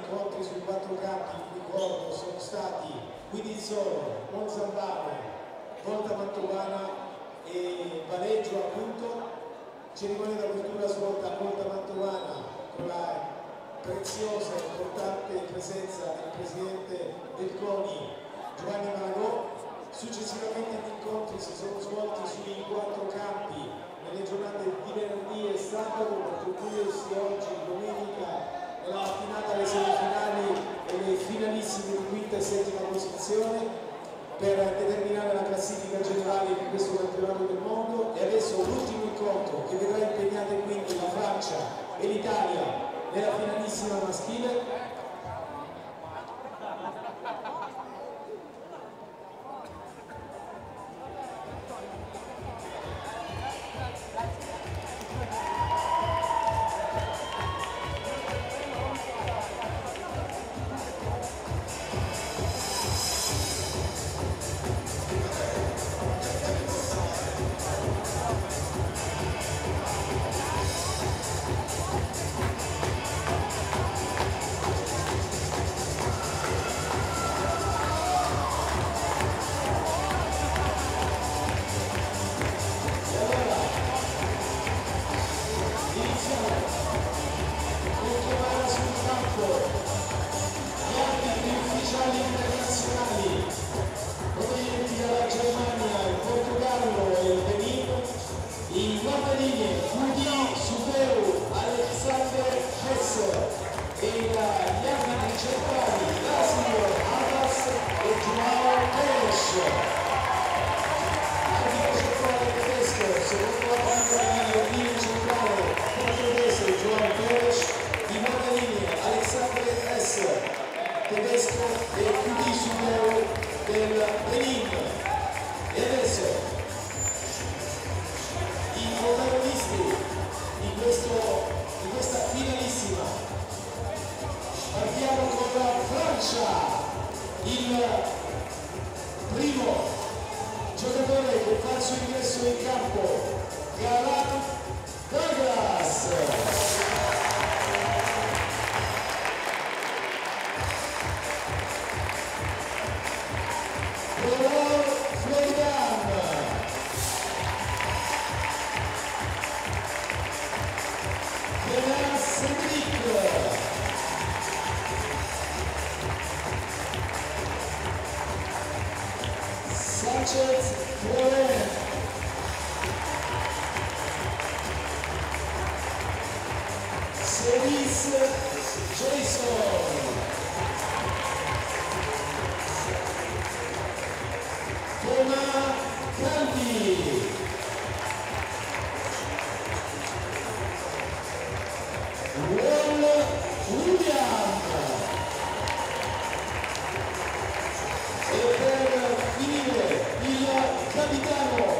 incontri sui 4 campi, vi ricordo, sono stati Guidizzolo, Monzambano, Volta Mantovana e Vareggio appunto. Cerimonia d'apertura svolta a Volta Mantovana con la preziosa e importante presenza del presidente del CONI Giovanni Malagò. Successivamente gli incontri si sono svolti sui 4 campi nelle giornate di venerdì e sabato, per concludersi oggi domenica nella mattinata le semifinali e le finalissime di quinta e settima posizione per determinare la classifica generale di questo campionato del mondo. E adesso l'ultimo incontro che vedrà impegnate quindi la Francia e l'Italia nella finalissima maschile. Tedesco e QD Supero del Benin. E adesso i protagonisti di questa finalissima. Partiamo con la Francia, il primo giocatore che fa il suo ingresso in campo, Galan Douglas. Sanchez Florent, Cerise Jason, Thomas Candy, Will William. E per finire il capitano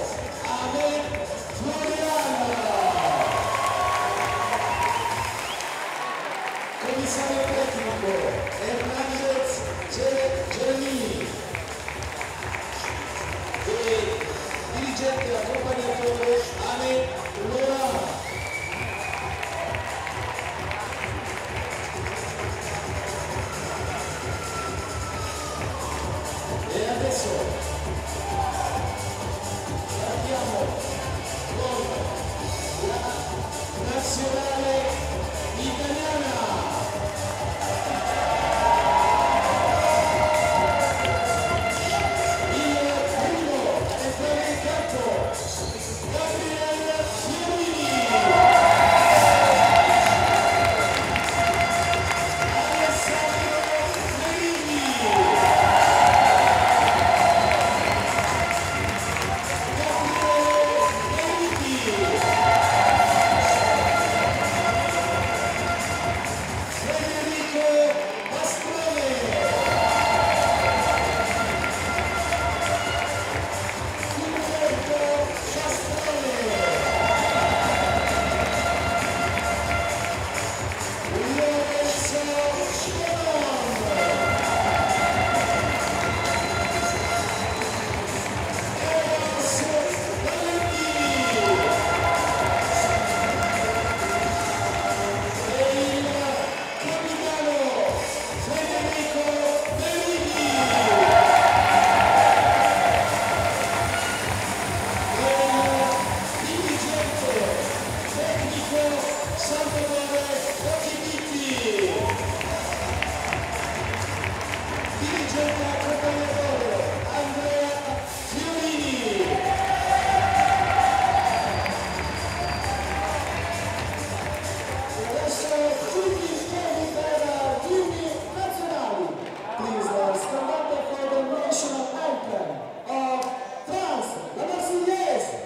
dirige il accompagnatore Andrea Fiorini. E adesso tutti insieme per gli inni nazionali. Please stand up for the national anthem of France, la Marseillaise.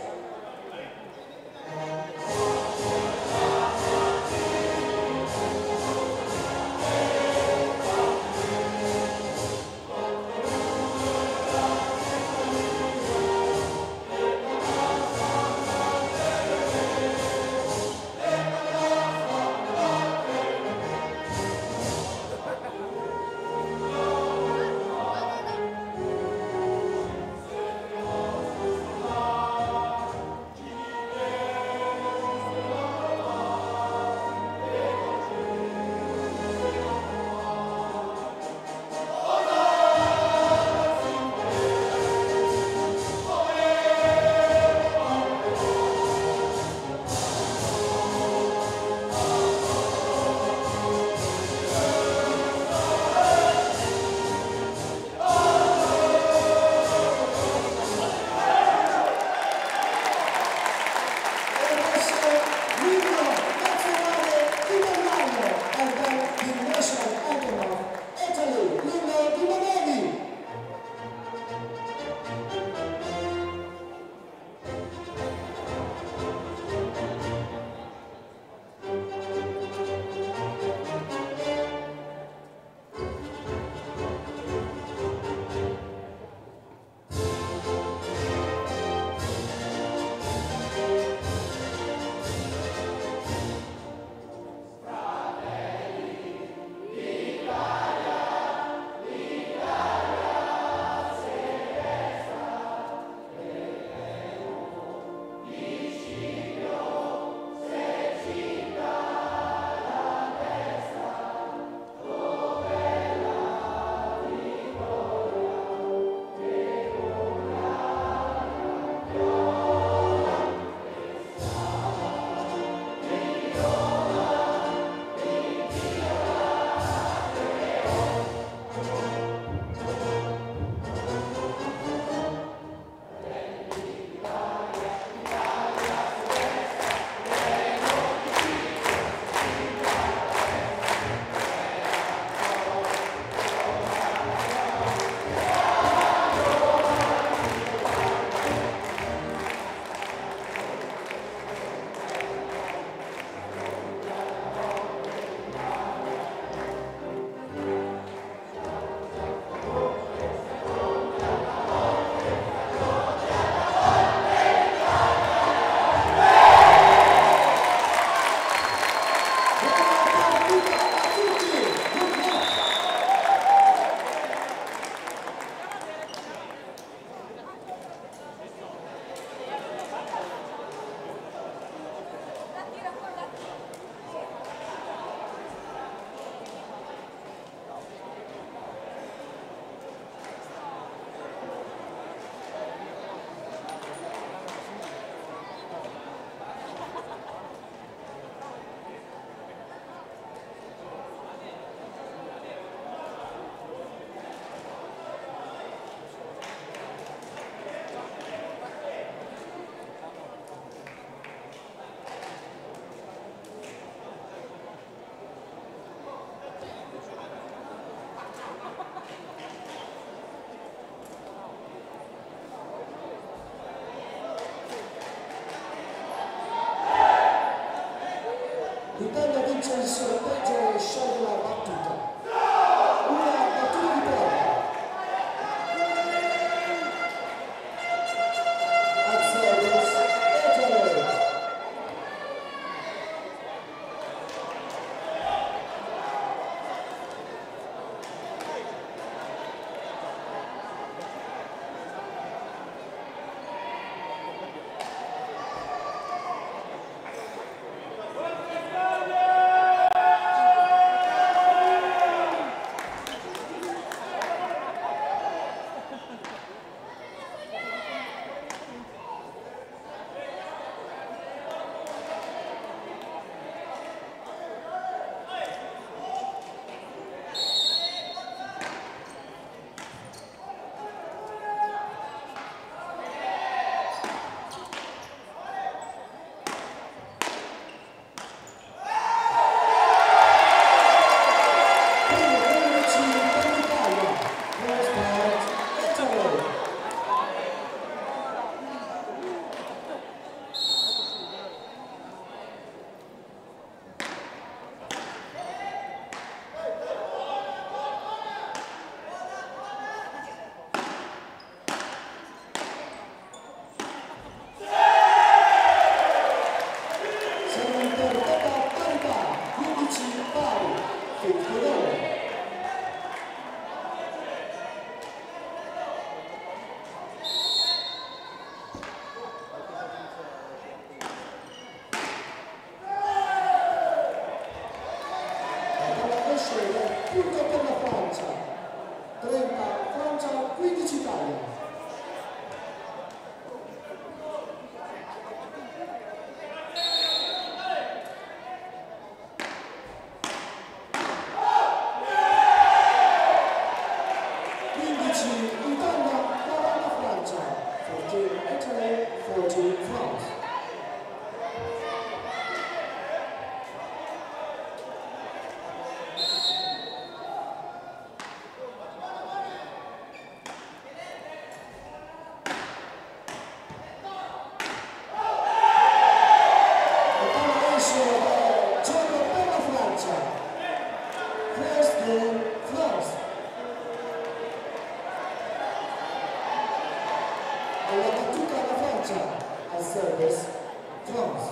service, France.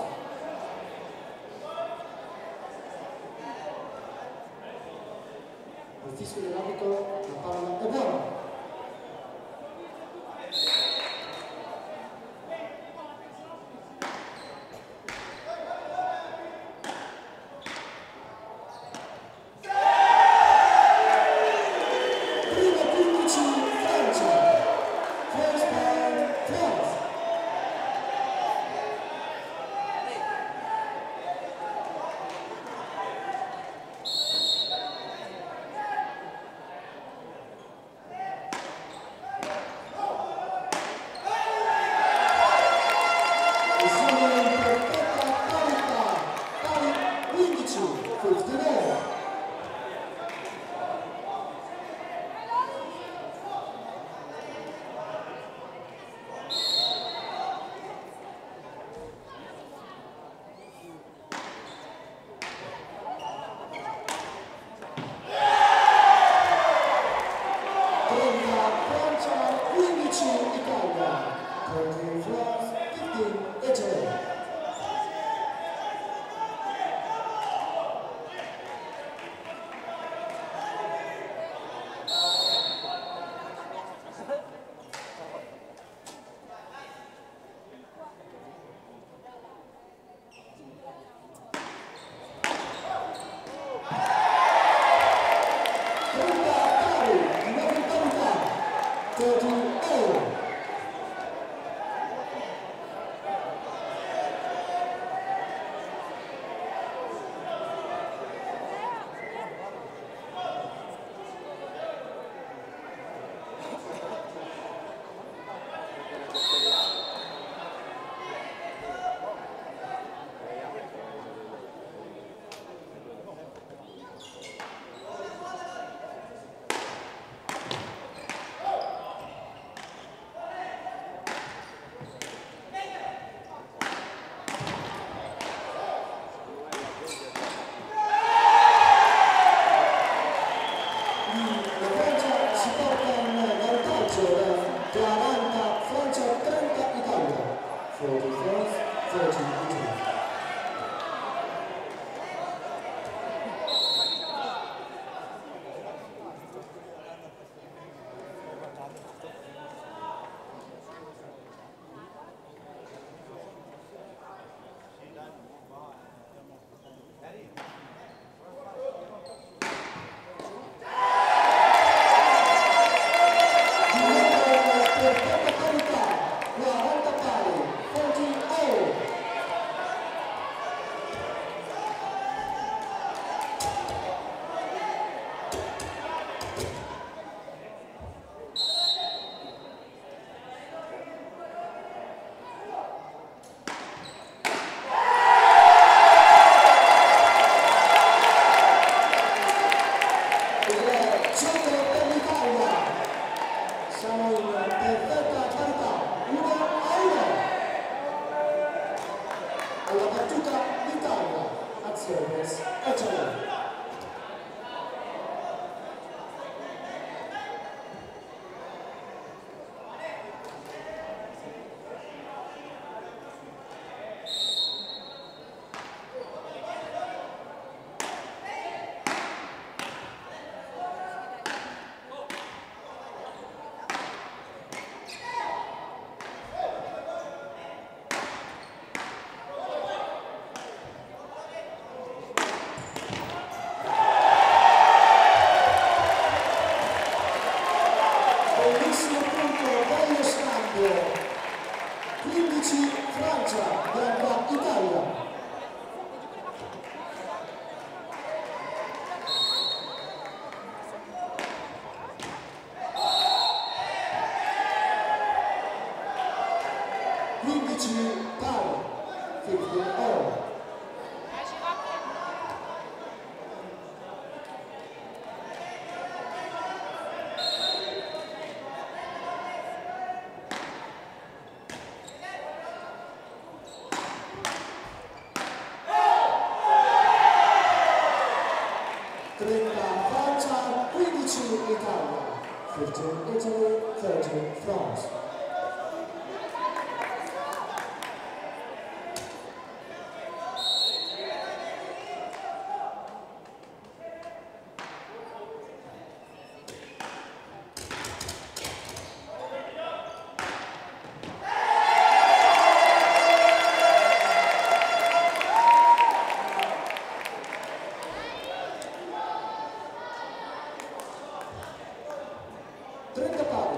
Al fischio dell'arbitro la palla è buona. 30 pari.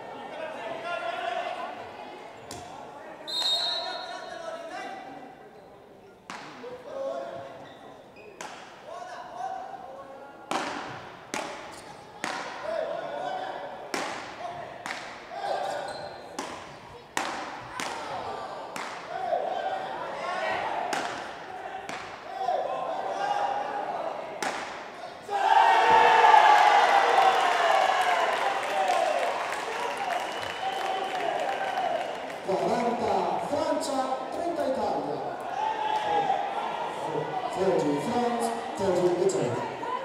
Francia, 30 Italia. 30 France, 30 Italy.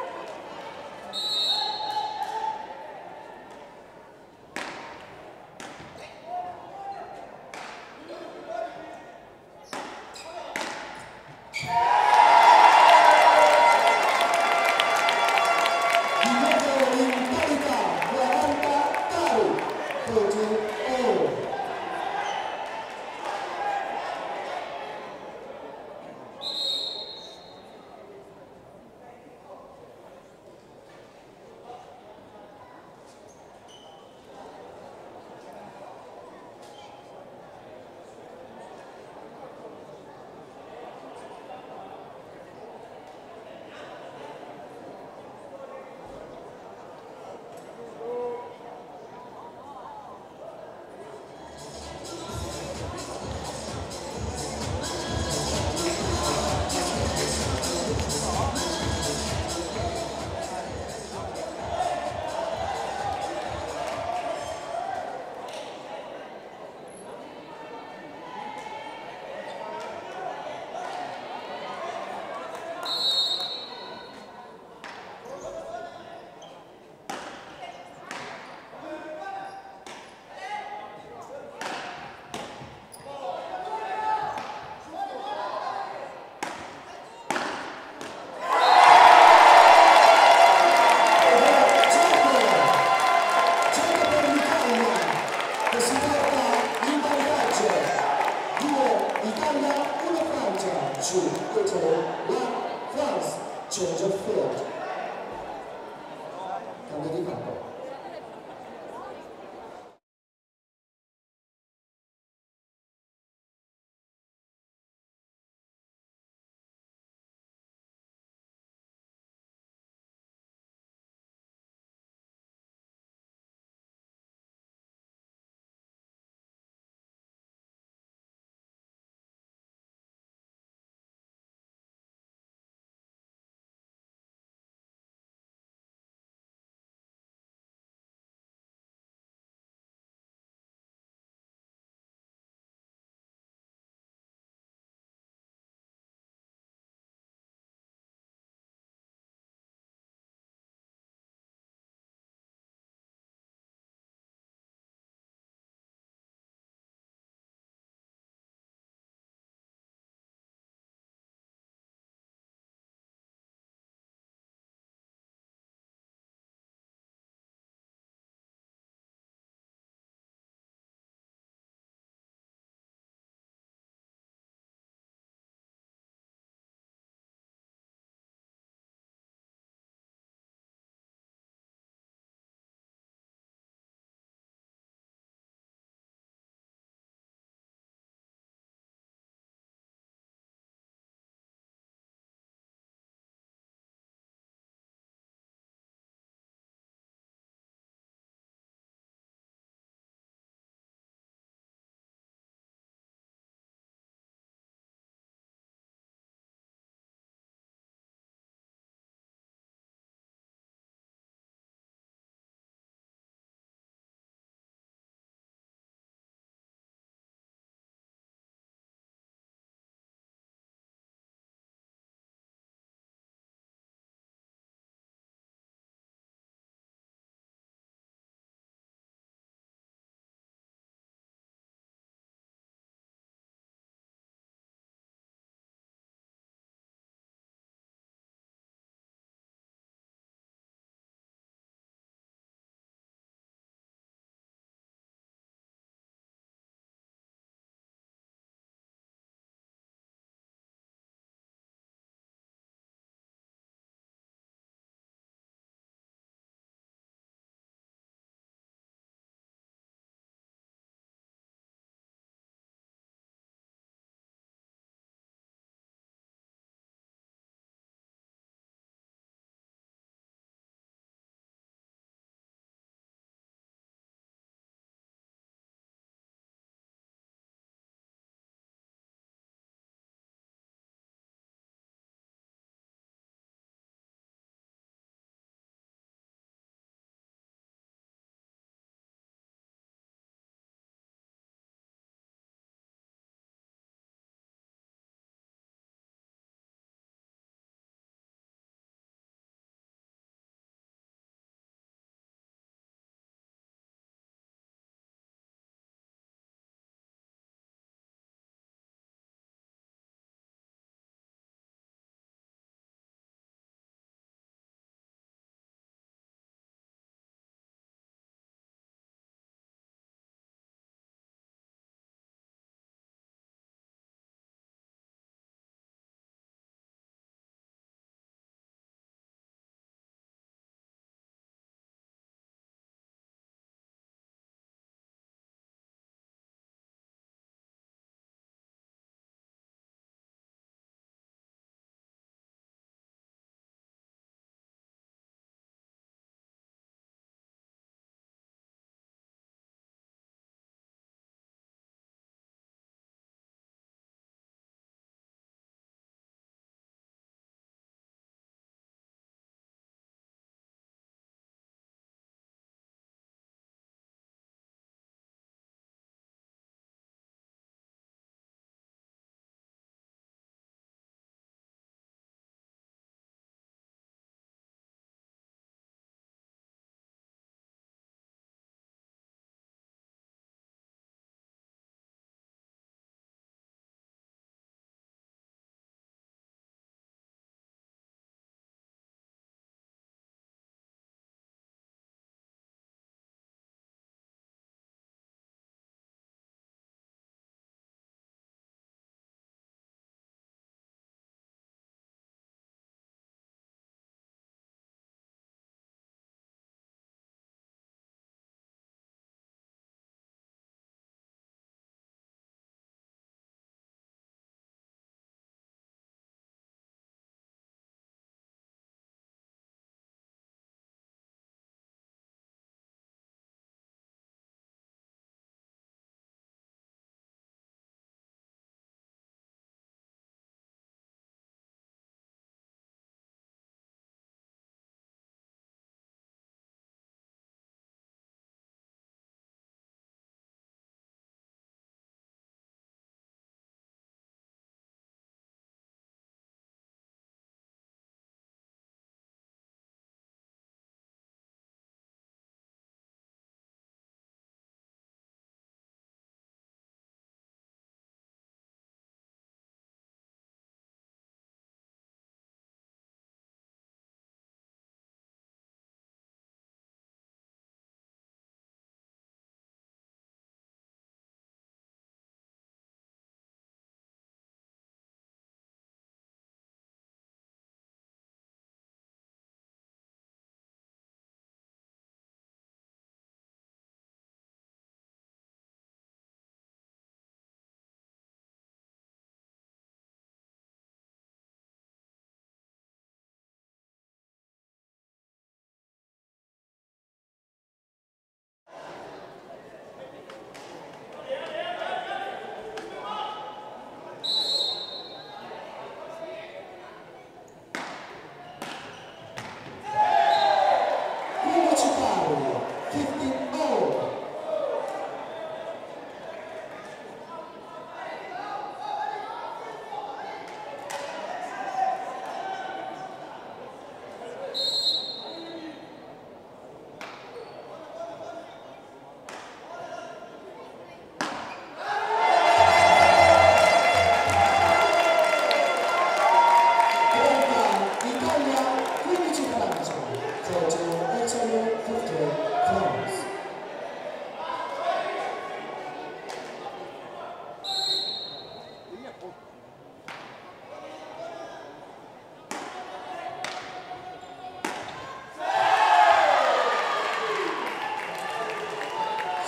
Di nuovo in parità, 40 pari, 30 all. France, change of field. Cambio di campo.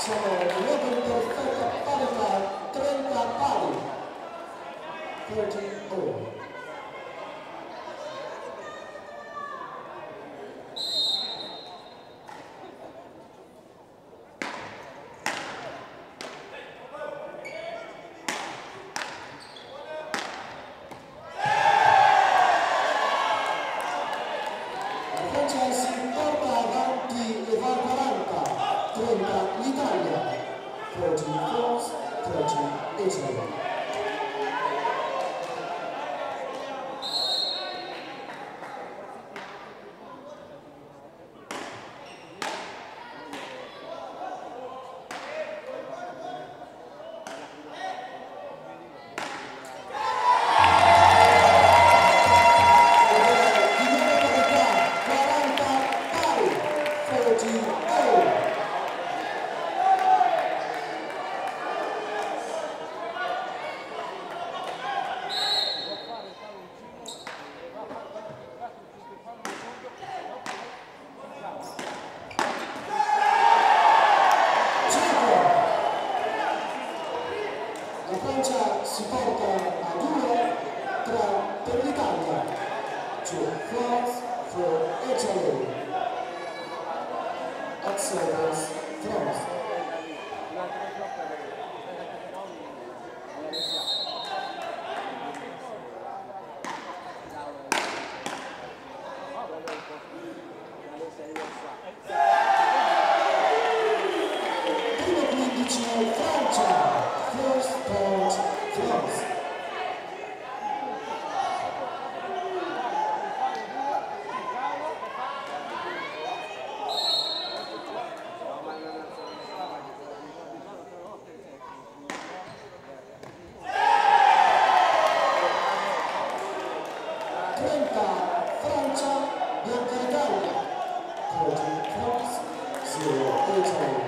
Siamo in perfetta parità, 30 pari, 30 all. L'Italia, 30 France, 30 Italy. La Francia si porta a 2-3 per l'Italia. 2 France for Italy. At service, France. Primo 15 Francia. First point, France. Francia, Bianca Italia. 30 France, 0 Italy.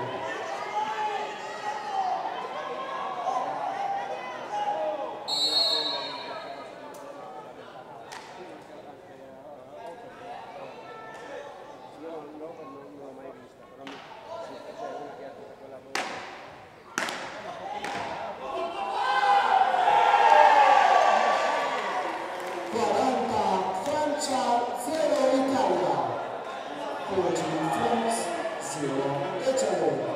France, 0 Italy.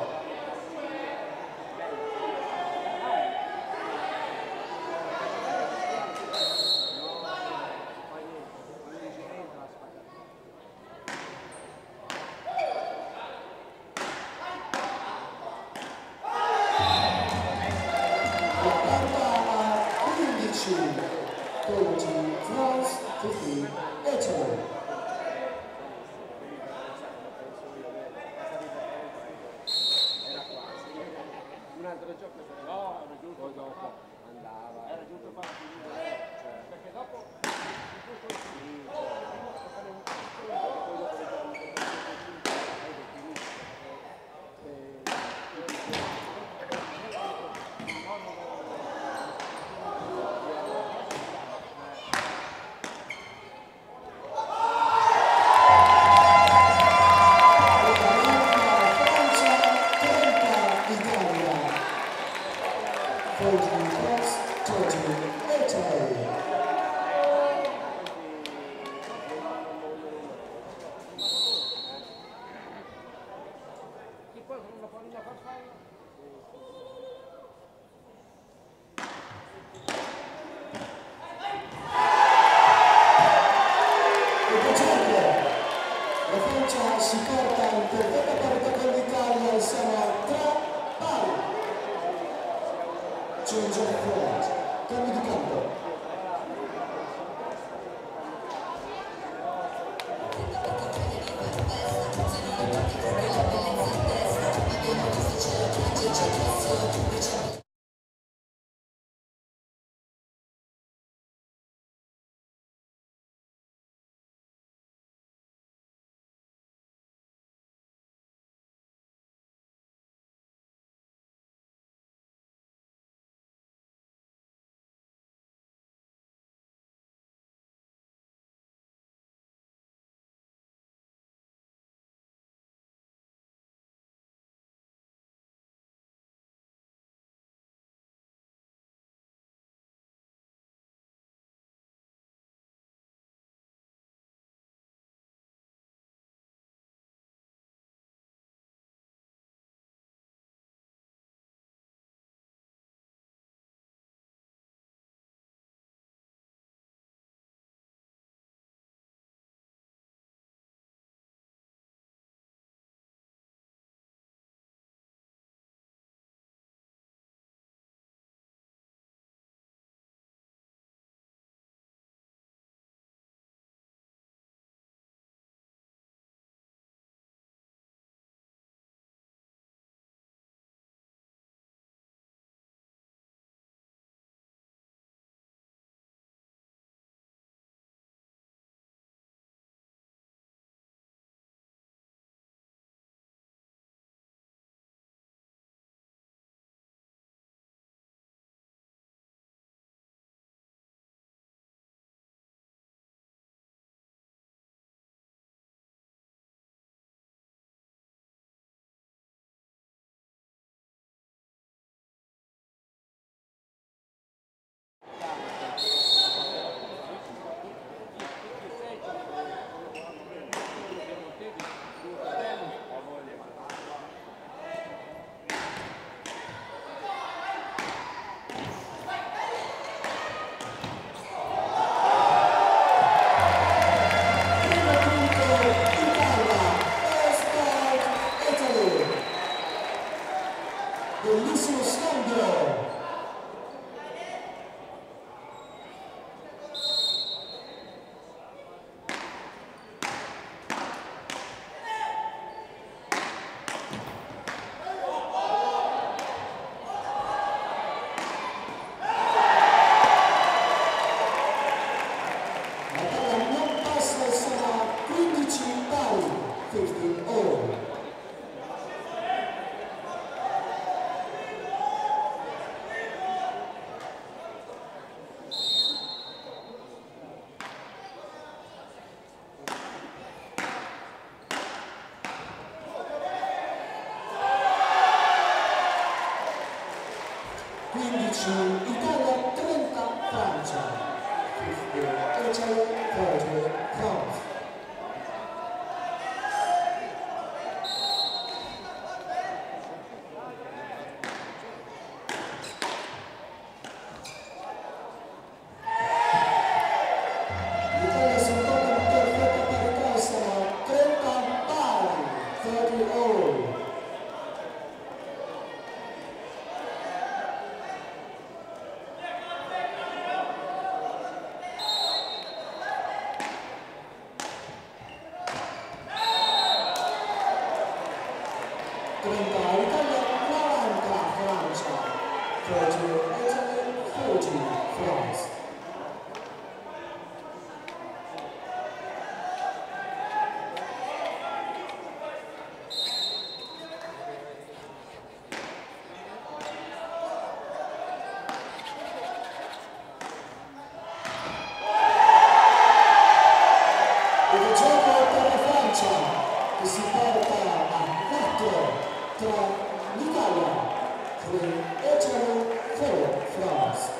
France, 15 Italy. Un altro gioco no, era giusto dopo andava, era giusto fare perché dopo si porta in perfetta parità con l'Italia e siamo a 3 pari. Change of front, cambio di campo. C'è bellissimo scambio. La palla non passa e sarà 15 pari, 15 all. Italia 30, Francia 15, Italy 30, France. L'Italia si trova in perfetta parità e sarà 30 pari, 30 all. Italia 40, Francia 30, Italy 40, France. Il gioco per la Francia che si porta a 4 tra l'Italia, 3 Italy, 4 France.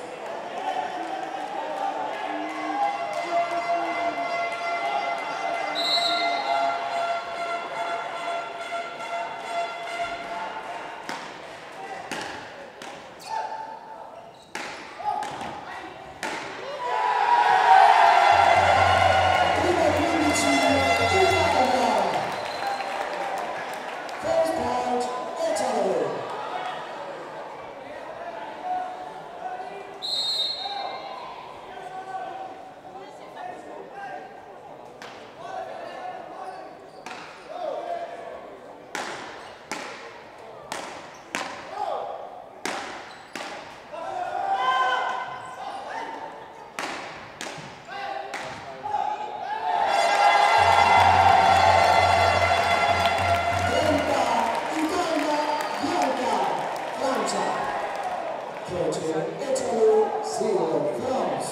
Prima 15 Italia. First point, Italy. Italy, 0 France.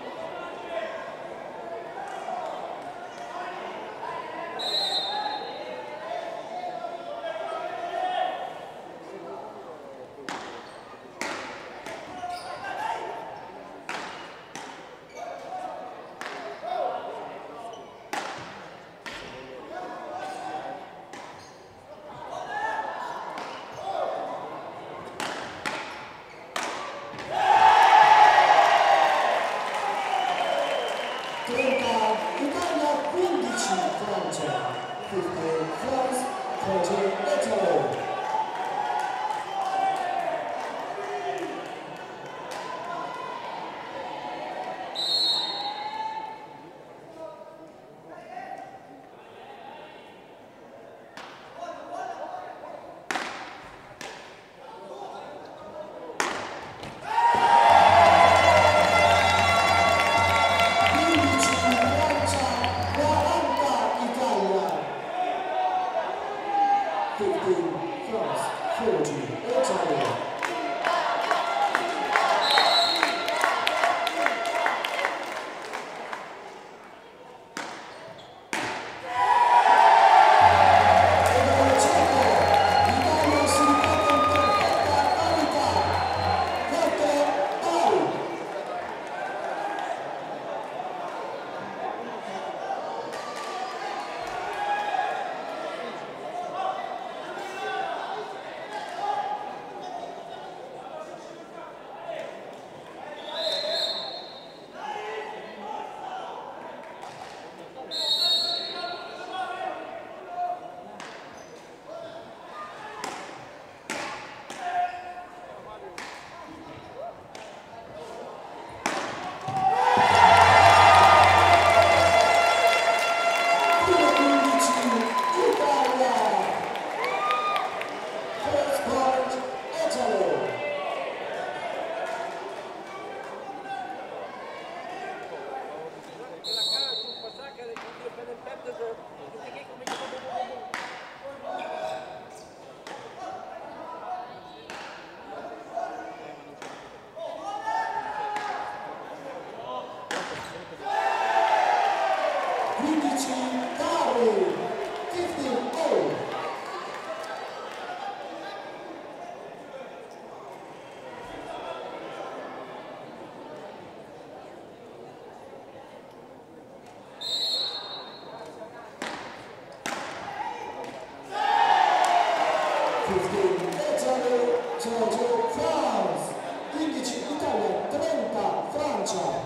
Italia 15, Francia 15, France 30, Italy. France 40, Italy. Italy, Georgia, France. 15 Italia, 30 Francia.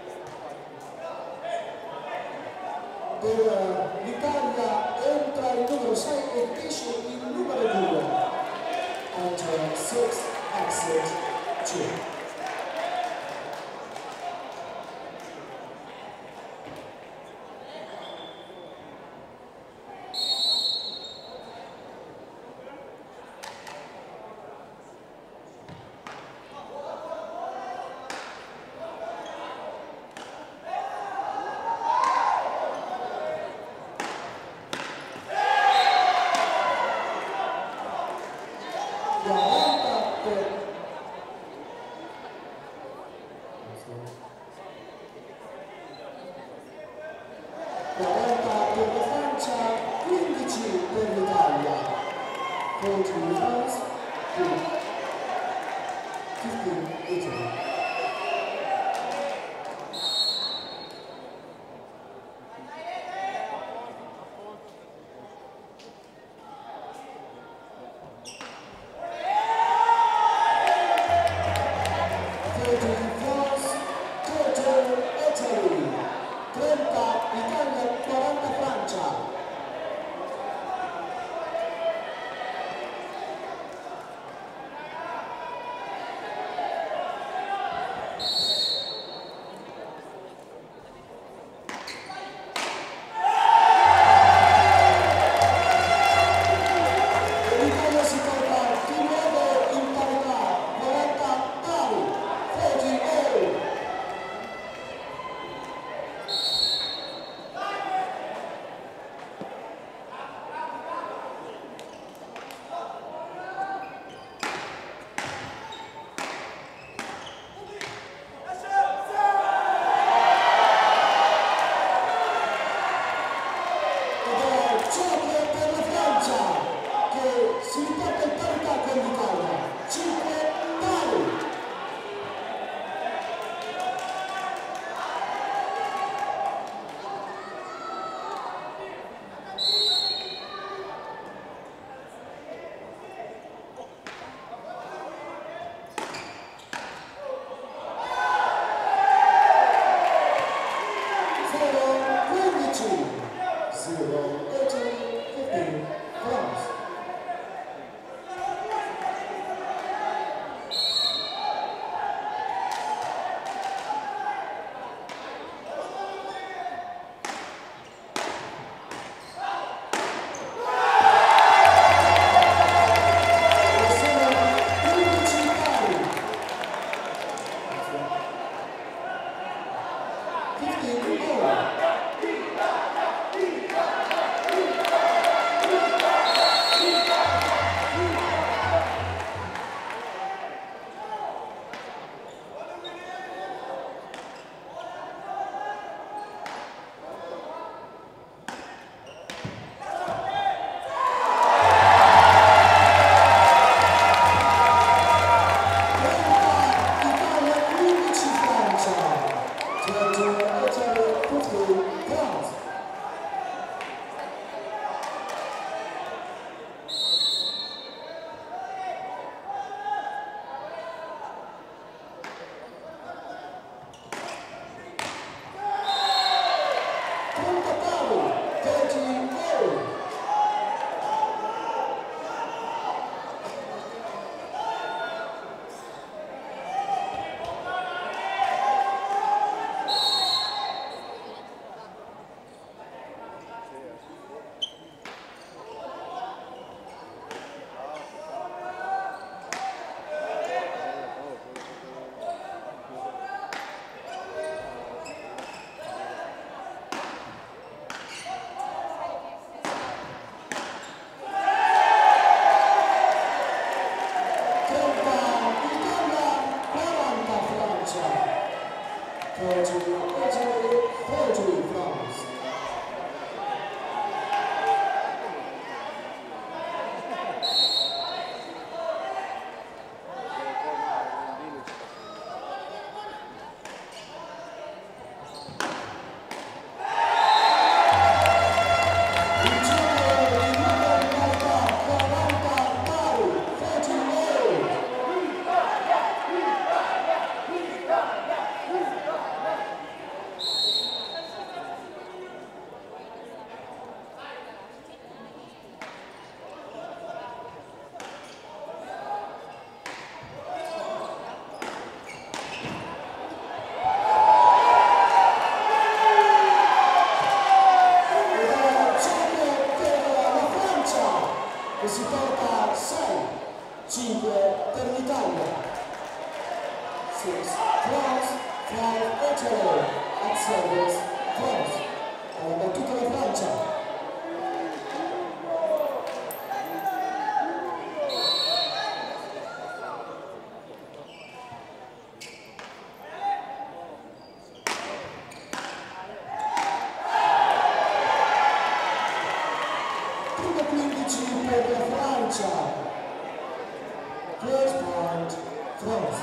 Per l'Italia entra in France, 15 Italy. per la Francia, First point, France.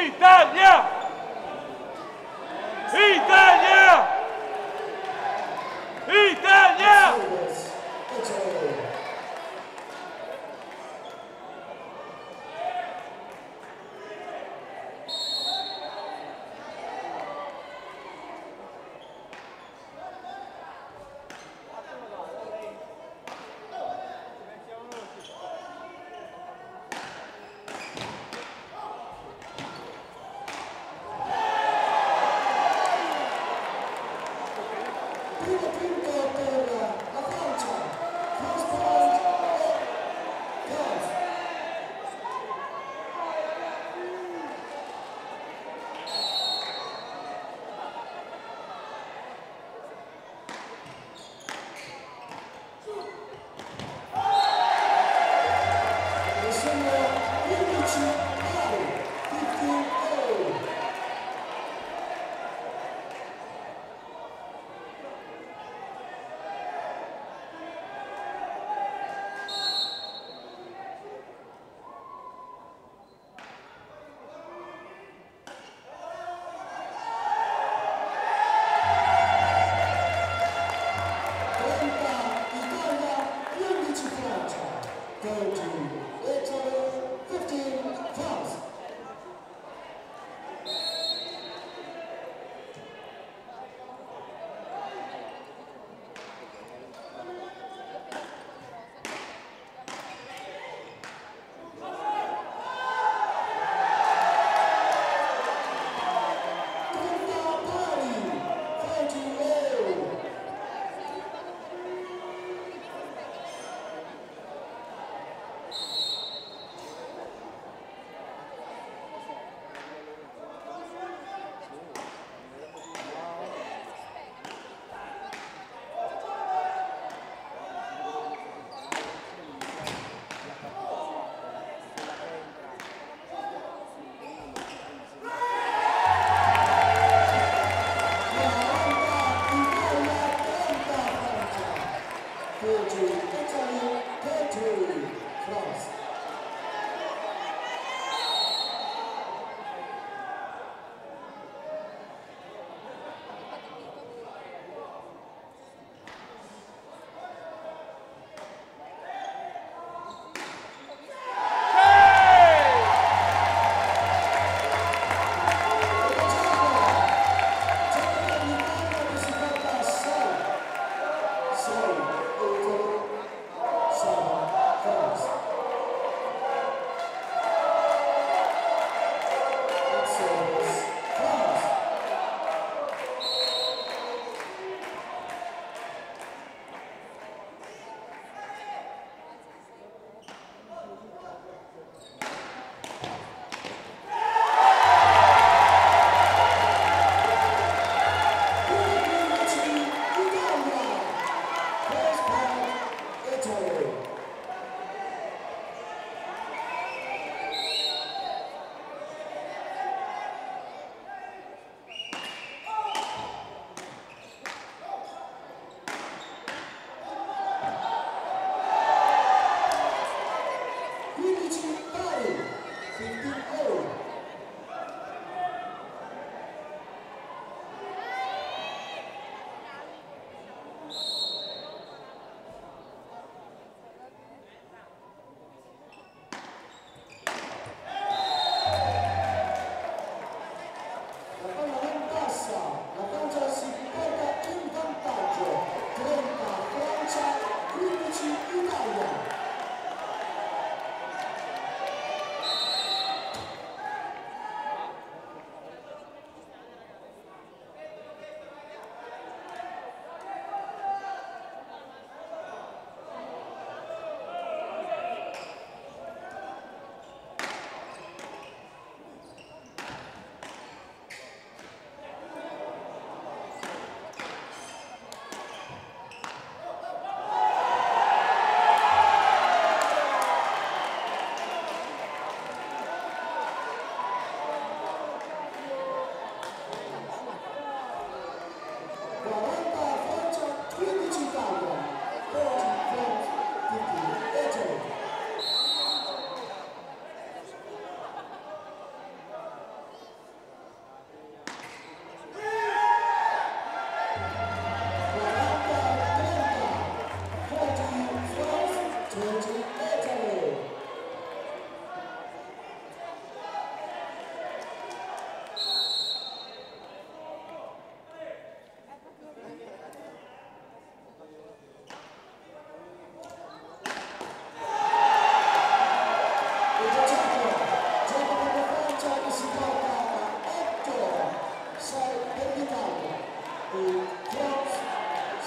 Italia! Italia! Italia!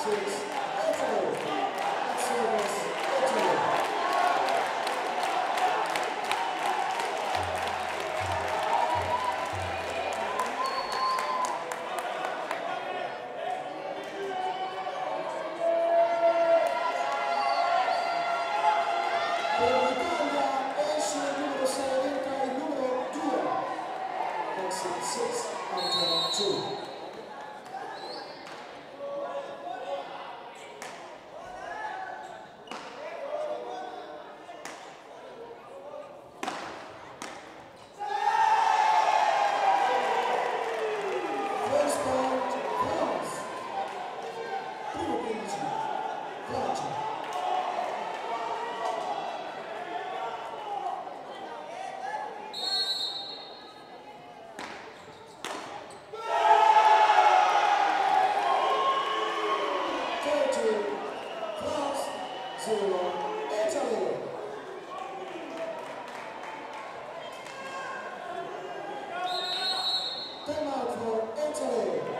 Italy. Service, Italy. Per l'Italia esce il numero 6, entra il numero 2. Exit 6, enter 2. First point, France. Primo 15, Francia. France, 0, Italy. Time out for Italy.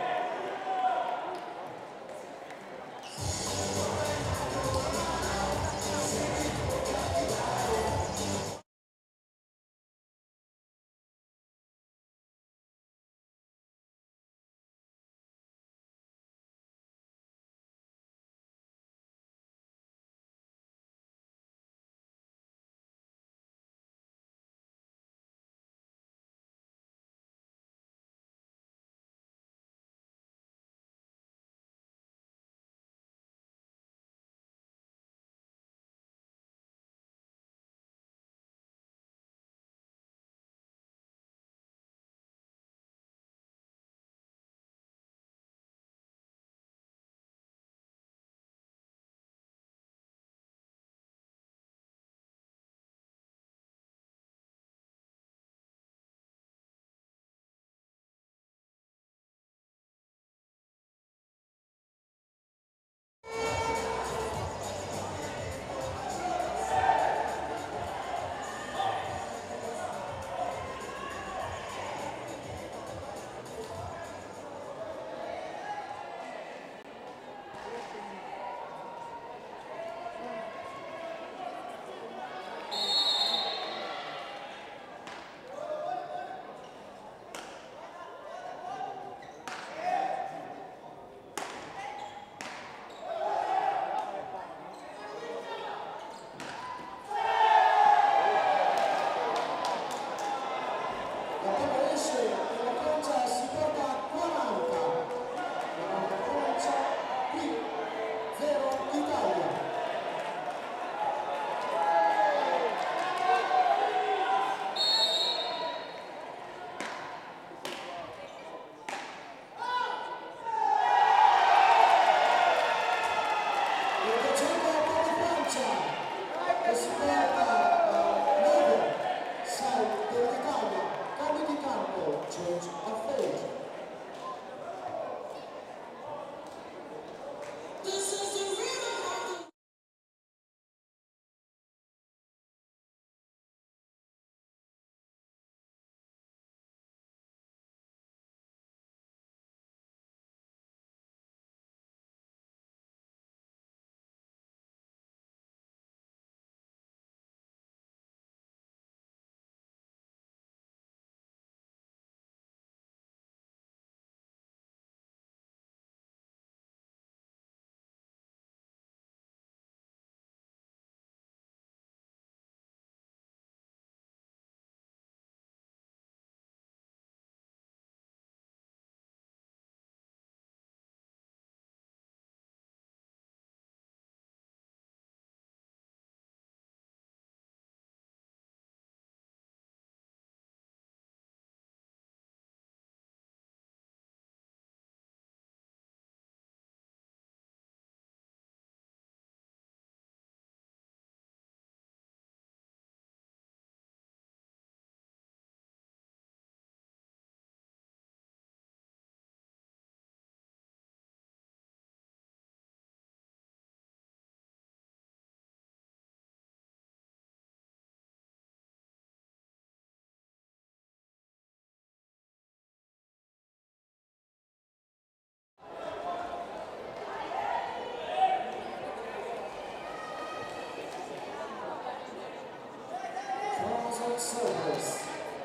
service.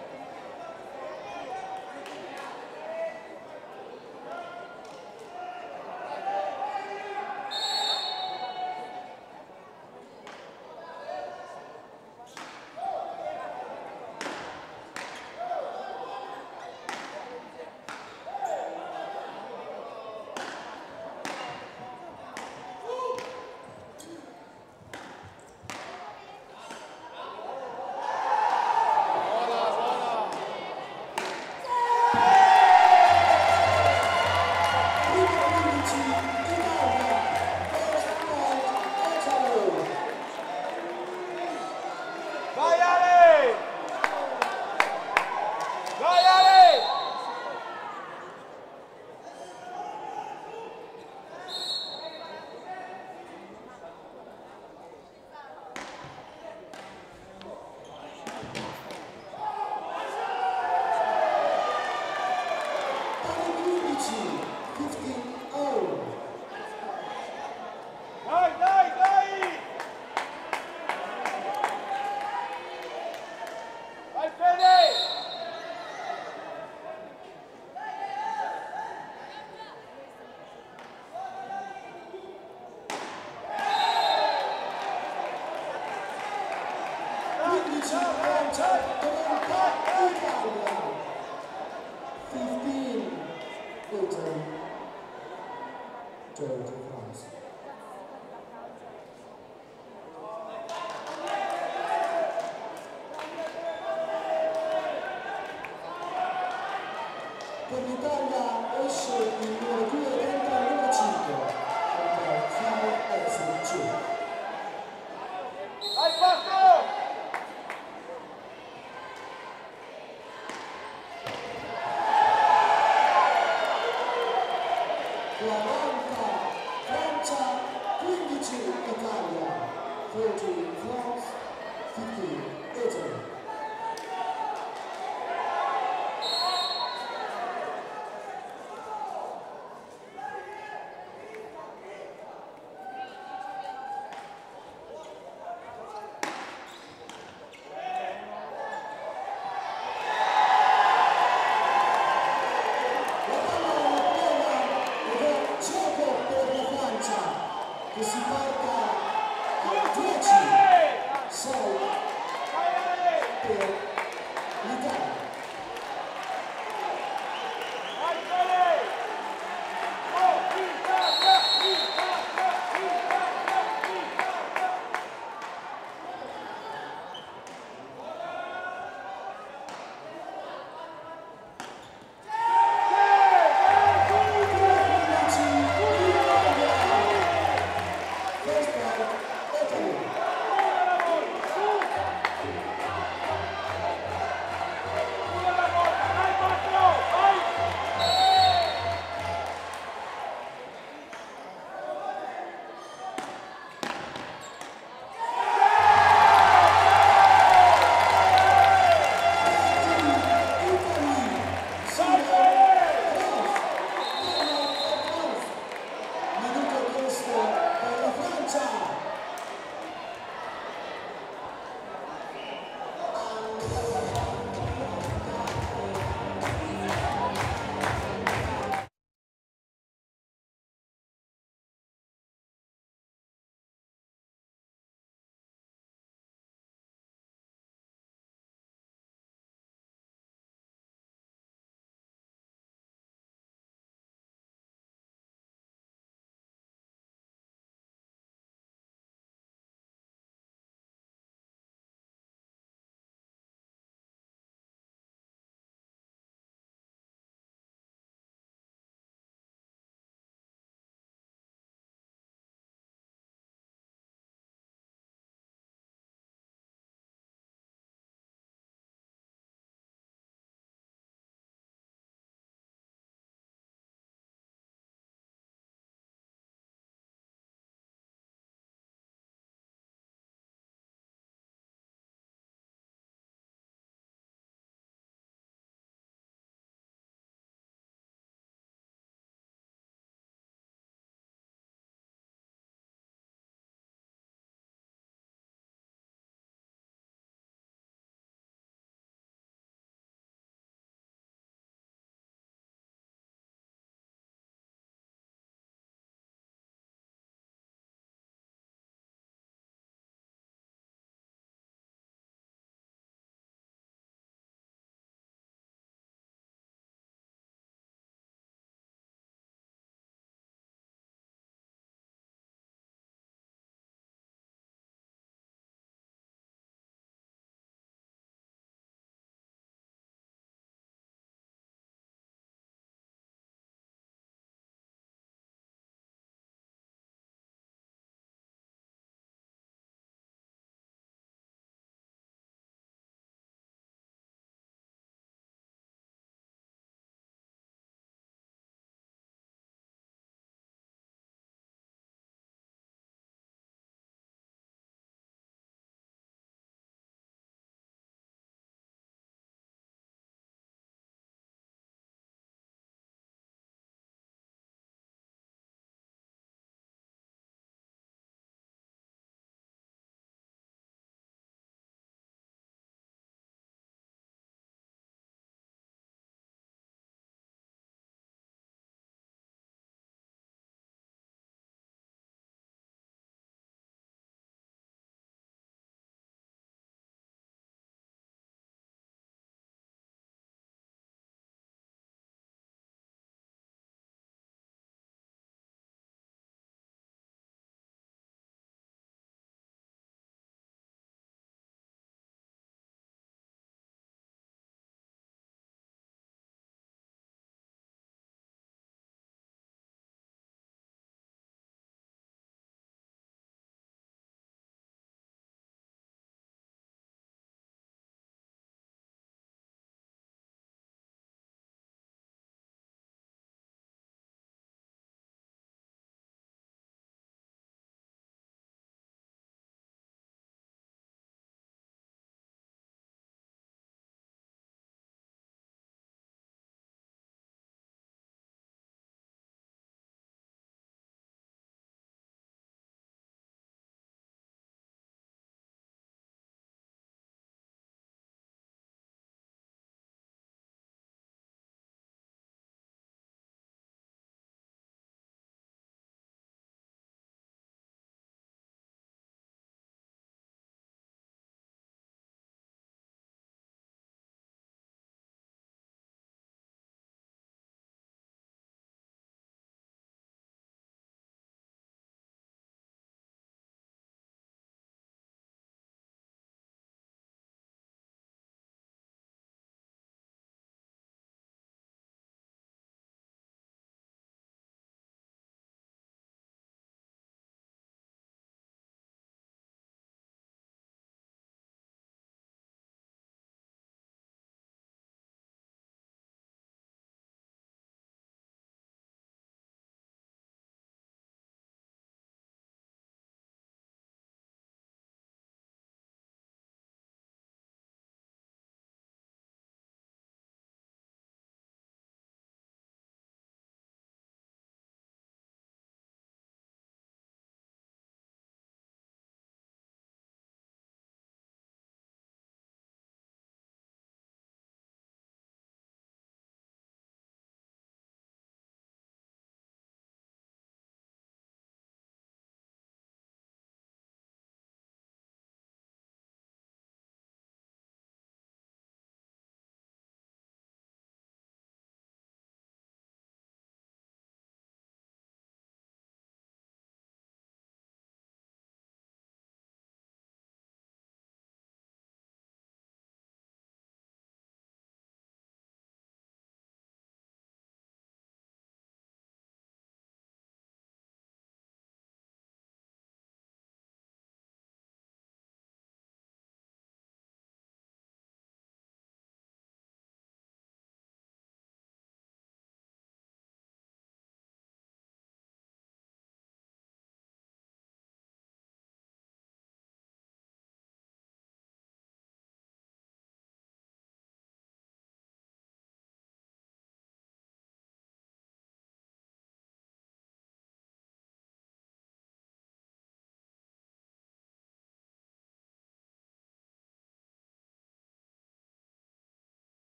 Per l'Italia esce il numero 2 ed entra il numero 5 contro Fabio Ezzi. Al posto! Francia, 15 Italia, 40 France, 15 Italy. Che si porta a 10, 6 per l'Italia.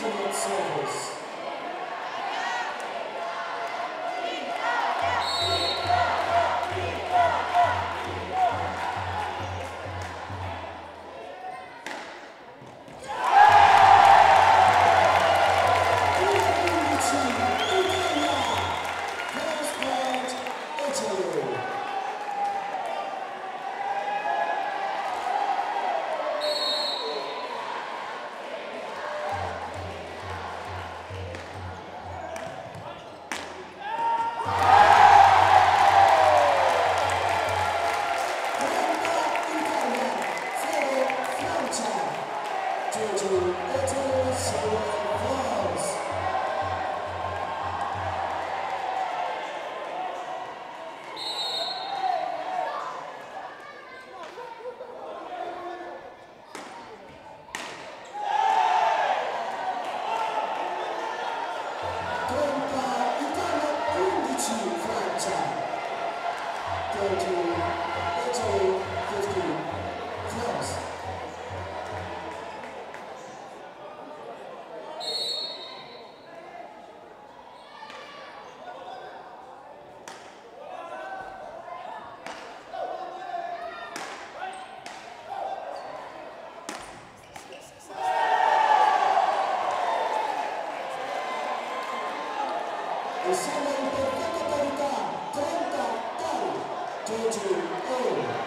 alternate service. E siamo in perfetta parità, 30 pari, 10-0.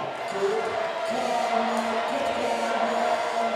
Good karma, good karma.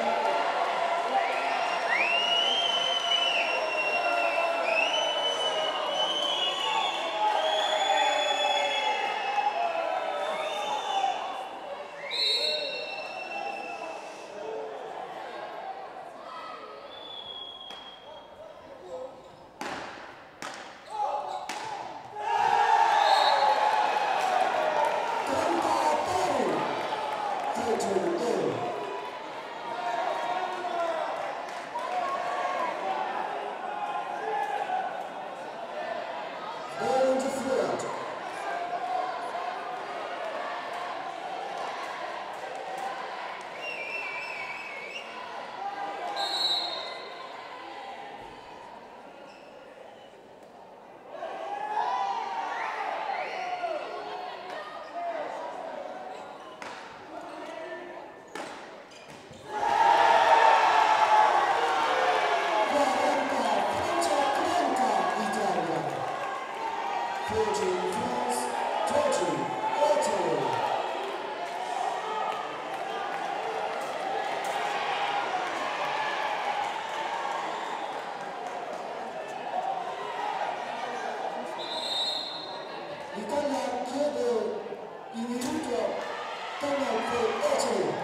L'Italia chiede il minuto per il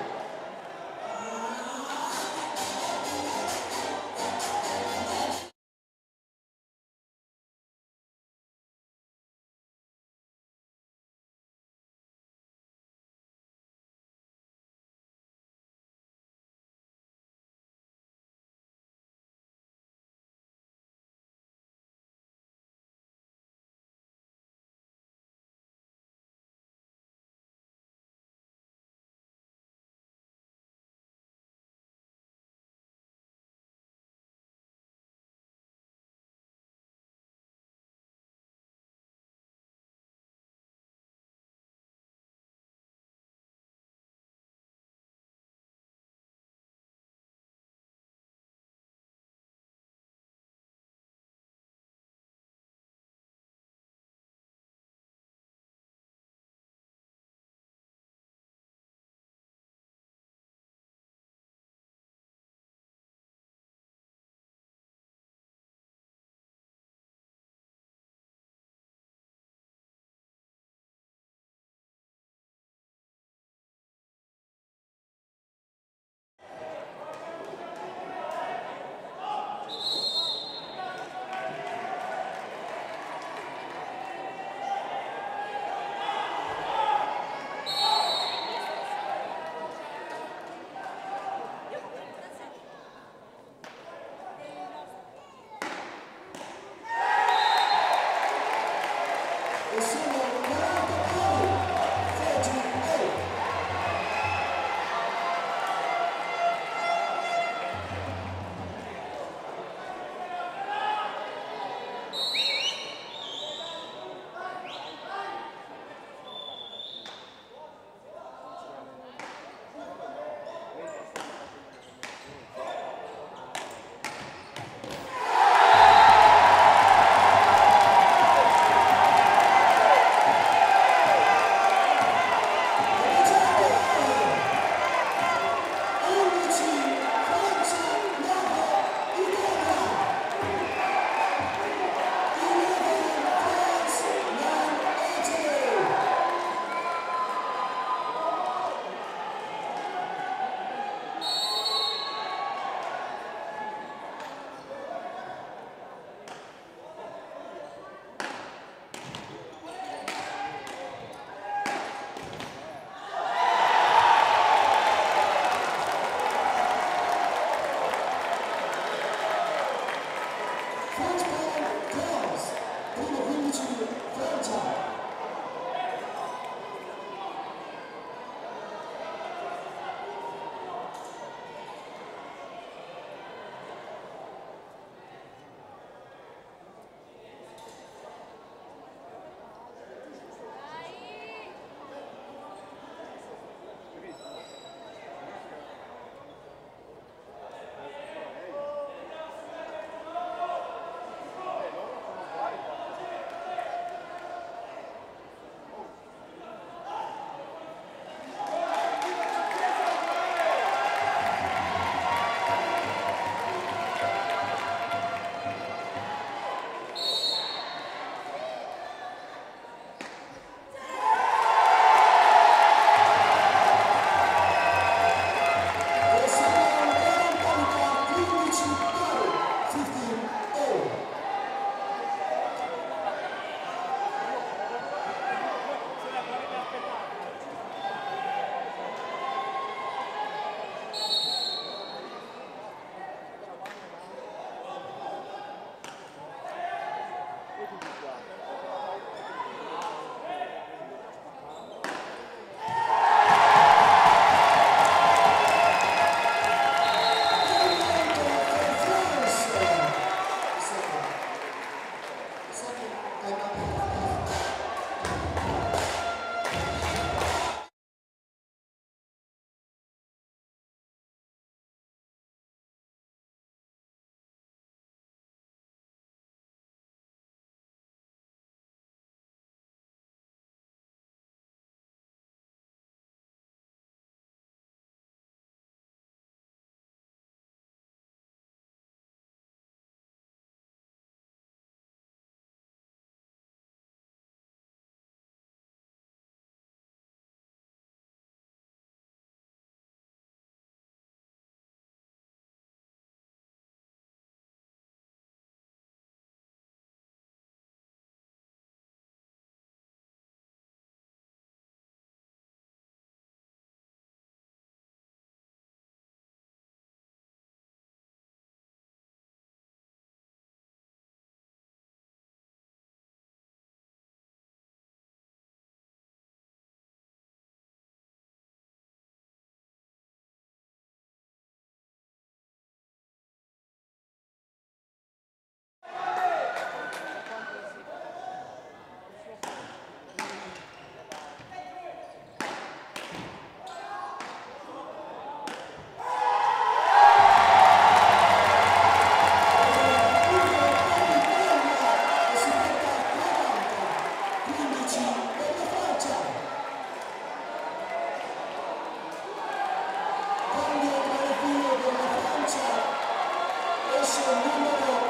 della Francia esce il numero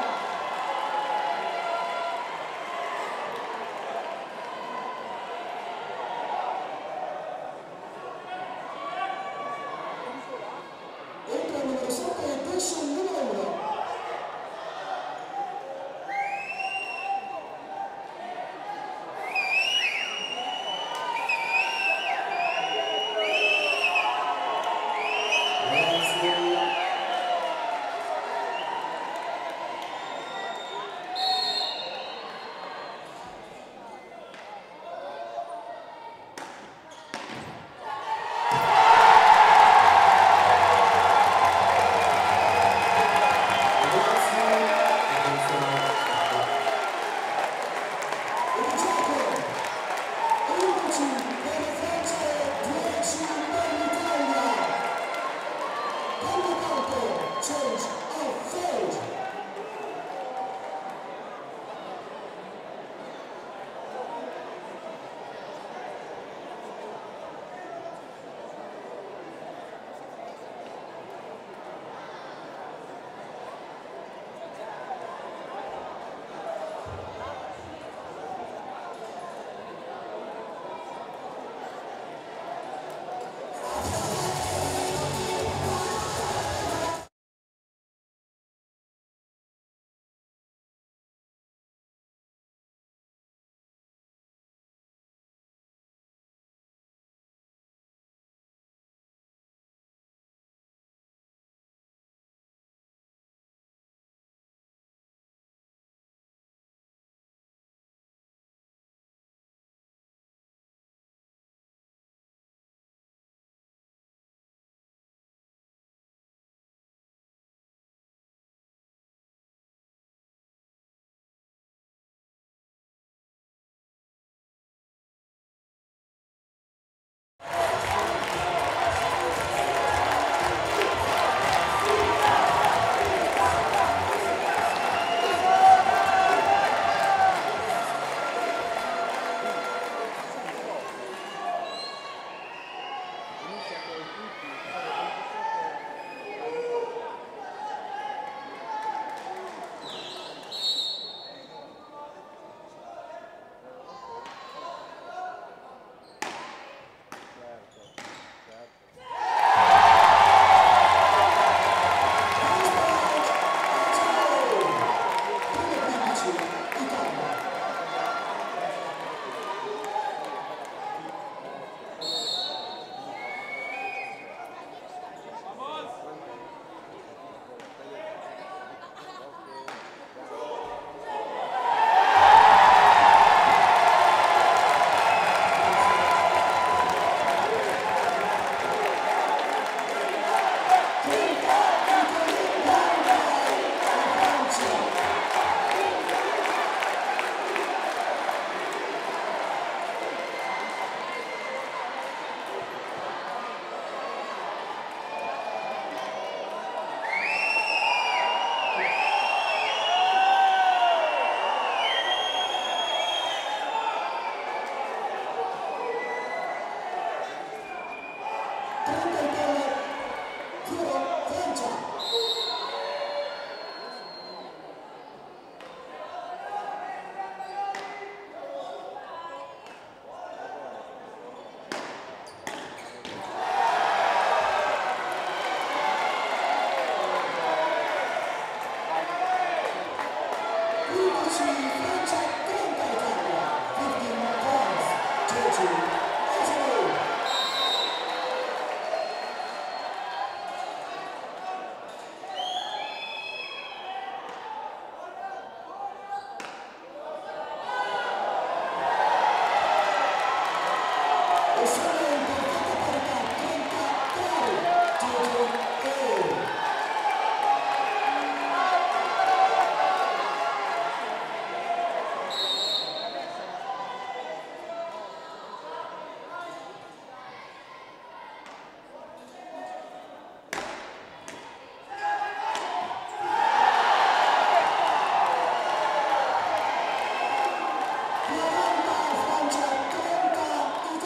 7 e esce il numero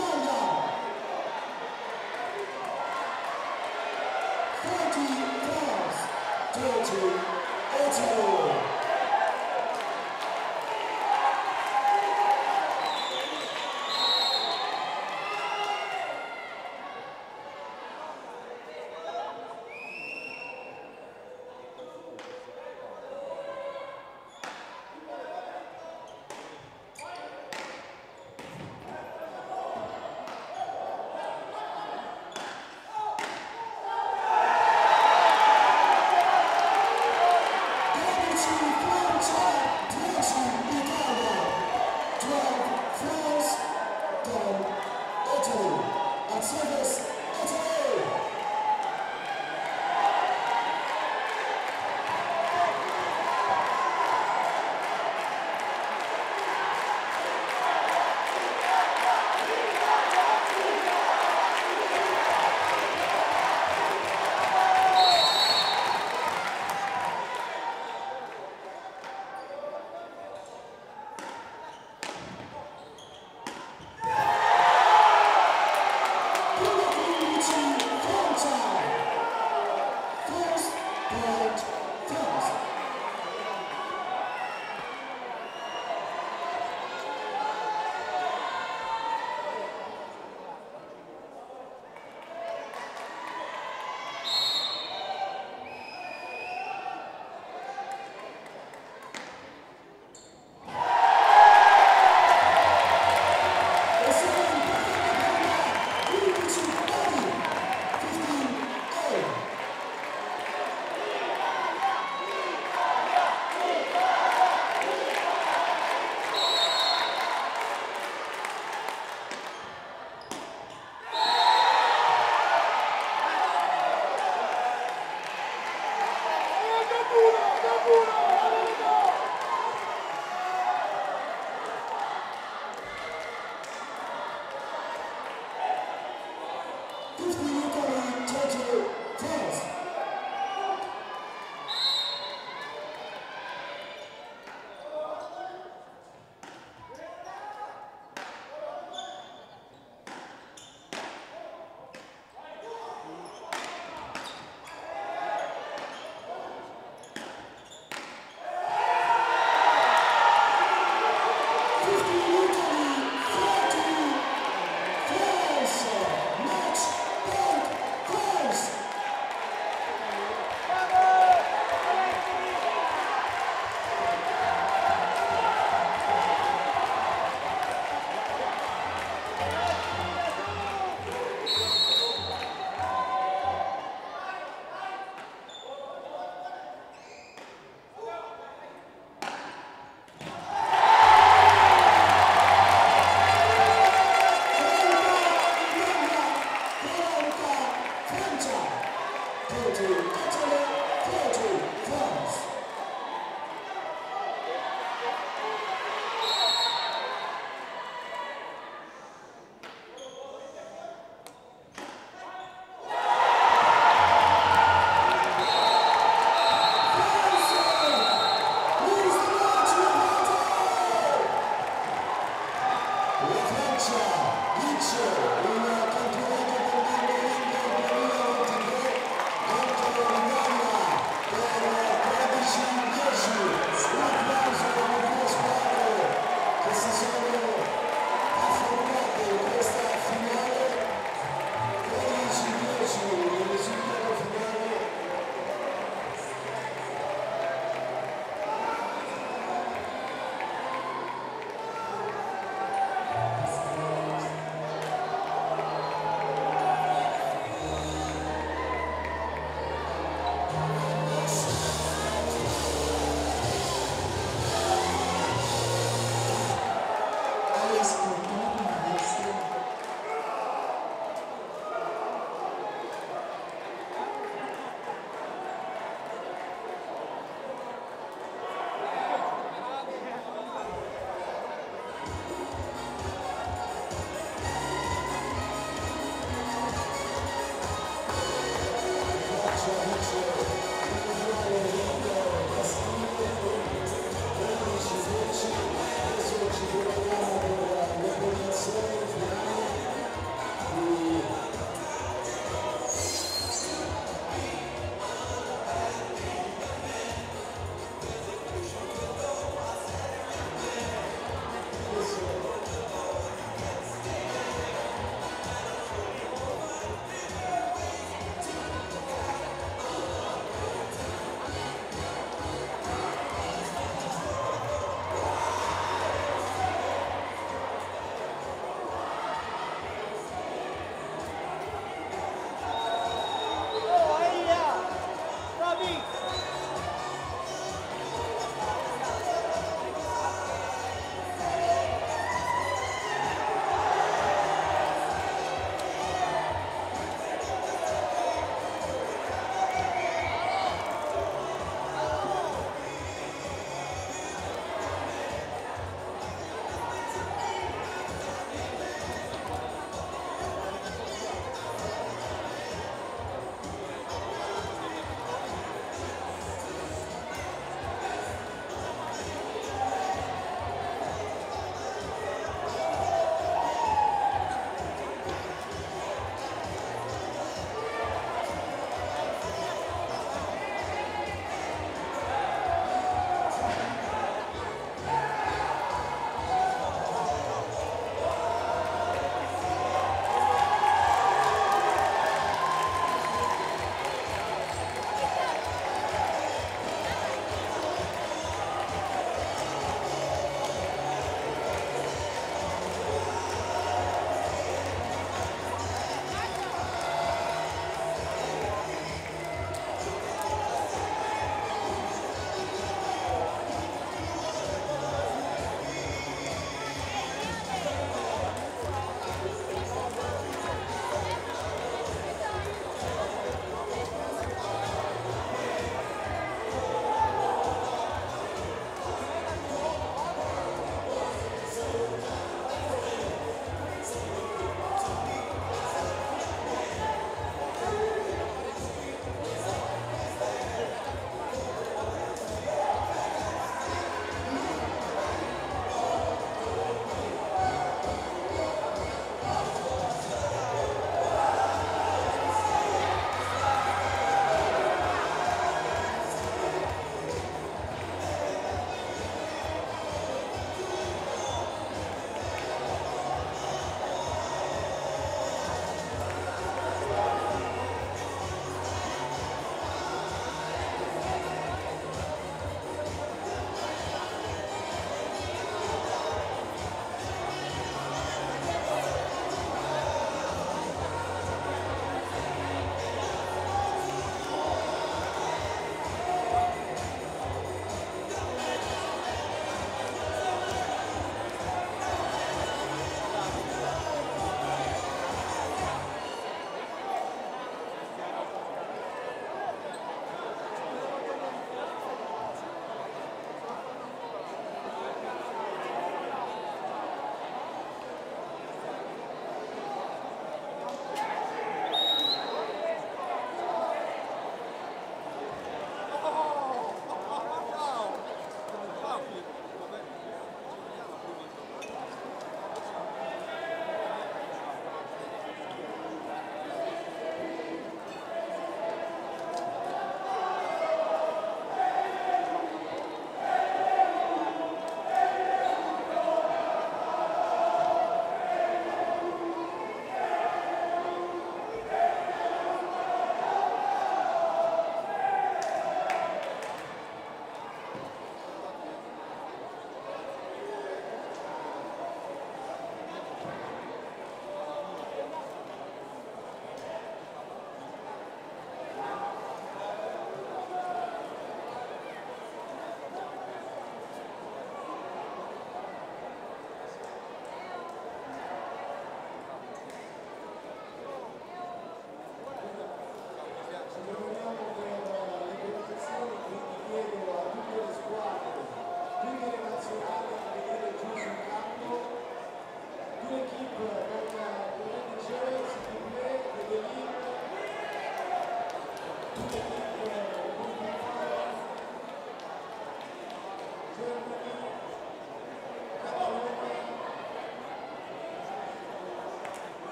1.40 Italy.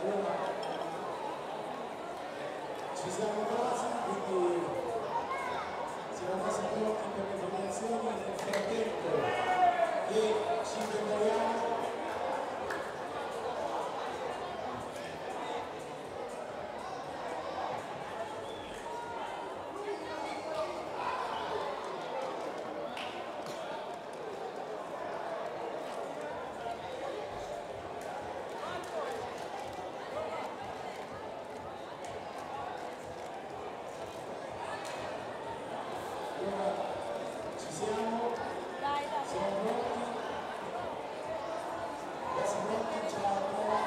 Ci siamo quasi, quindi siamo quasi pronti per le premiazioni. Nel frattempo che ci prepariamo, ci siamo, siamo pronti, quasi pronti, ciao.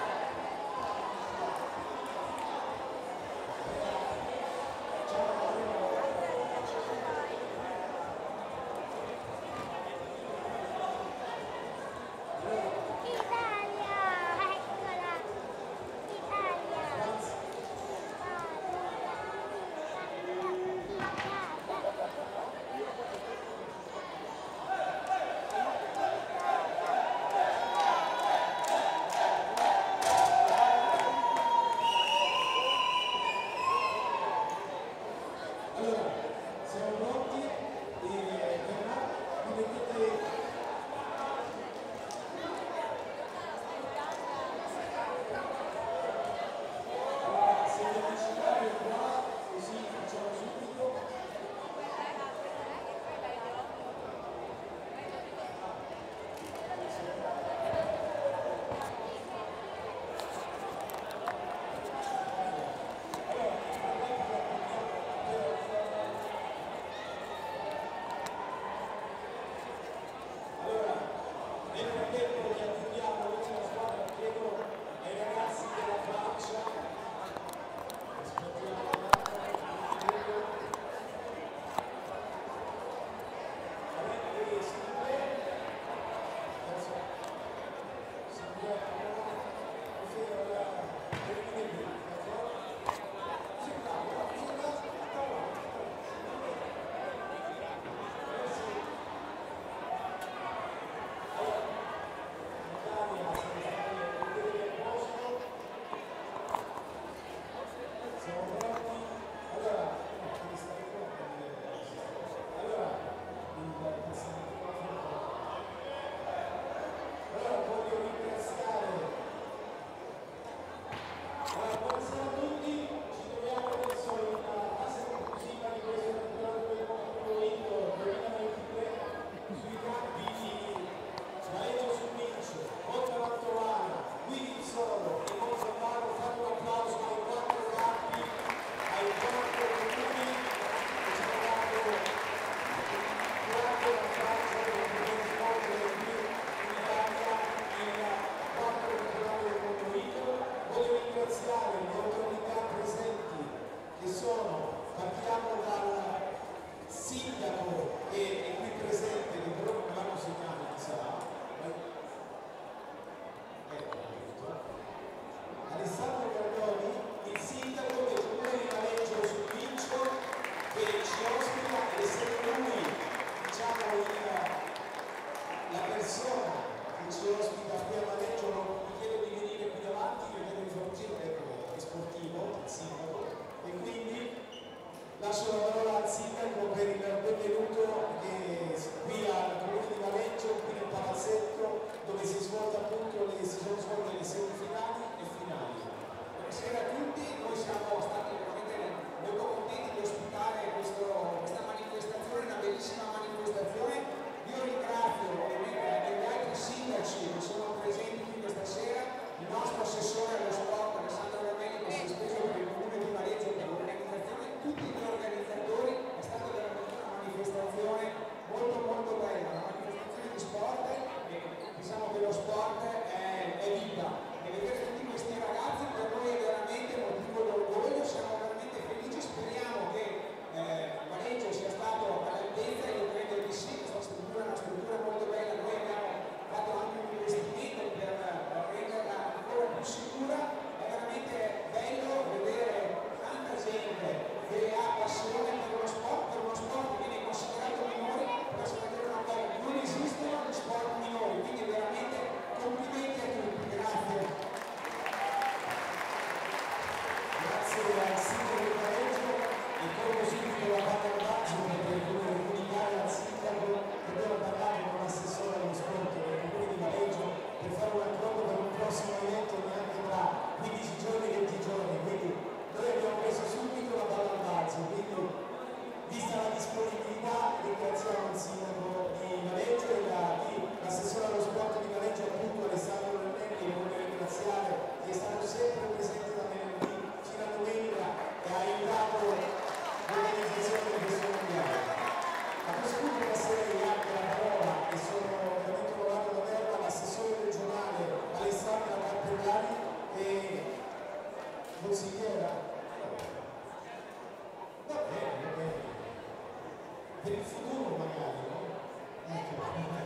Allora, siamo pronti e vi mettete se vi avvicinate qua, così facciamo subito. Allora, nel frattempo che attendiamo l'ultima squadra, chiedo ai ragazzi della Francia, aspettiamo un attimo, avete allora voglio ringraziare. Buonasera a tutti, ci troviamo adesso in fase conclusiva di questo campionato del mondo indoor 2023 sui campi di Valeggio sul Mincio, Monte Mantovana, Guidizzolo e Monzambaro. Fate un applauso ai 4 campi, ai 4 comuni che ci hanno dato durante la Francia per poter svolgere qui in Italia il 4 campionato del mondo indoor. Voglio ringraziare le autorità presenti che sono, partiamo dal sindaco che è qui presente, che però non vanno segnali, chi sarà? Alessandro Cardoni, il sindaco del comune di Valeggio sul Mincio, che ci ospita, ed essendo lui, diciamo, la persona che ci ospita qui a Valeggio, non vi chiedo di venire qui davanti, vi chiedo di fare un giro, è sportivo, il sindaco, e quindi lascio la parola al sindaco per il benvenuto qui al comune di Valeggio, qui nel palazzetto dove si sono svolte le semifinali e finali. Buonasera a tutti, noi siamo stati veramente molto contenti di ospitare questa manifestazione, una bellissima manifestazione. Io ringrazio ovviamente anche gli altri sindaci che sono presenti qui questa sera, il nostro assessore allo sport Alessandro Ramelli che si è speso per il comune di Valeggio per l'organizzazione, tutti gli organizzatori. È stata veramente una manifestazione molto molto bella, una manifestazione di sport, e diciamo che lo sport è vita, e vedere tutti questi ragazzi per noi è veramente motivo d'orgoglio, siamo veramente felici, speriamo che Valeggio sia stato all'altezza, io credo di sì, questa struttura è una struttura molto bella, noi abbiamo fatto anche un investimento per renderla ancora più sicura. È veramente bello vedere tanta gente che ha passione per uno sport che viene considerato minore, però sapete una cosa, non esistono gli sport minori, quindi veramente complimenti a tutti, grazie. consigliera? Va bene, va bene. Per il futuro magari, no? Eccola,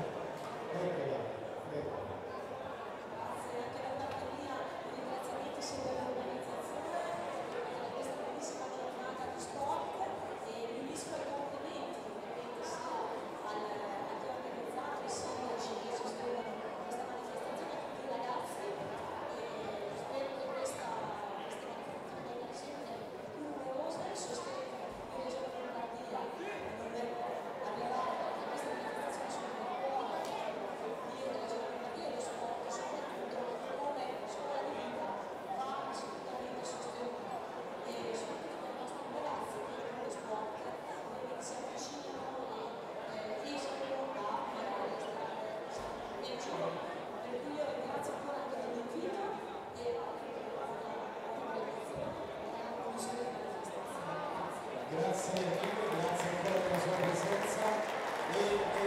prego. Grazie anche da parte mia, un ringraziamento sempre all'organizzazione di questa bellissima giornata di sport e mi unisco ai complimenti ovviamente sia a chi ha organizzato, i sindaci che sostengono questa manifestazione, a tutti i ragazzi e spero che queste manifestazioni vengano sempre più numerose e sostengono il Regione Lombardia per dover arrivare a queste manifestazioni sul cuore dire della Regione Lombardia e lo sport soprattutto come scuola di vita va assolutamente sostenuto e soprattutto per i nostri ragazzi che con lo sport ovviamente si avvicinano e riescono a migliorare le strade vincenti. Per cui io ringrazio ancora anche dell'invito e anche per l'organizzazione e alla commissione di manifestazione. Grazie mille, grazie ancora per la sua presenza e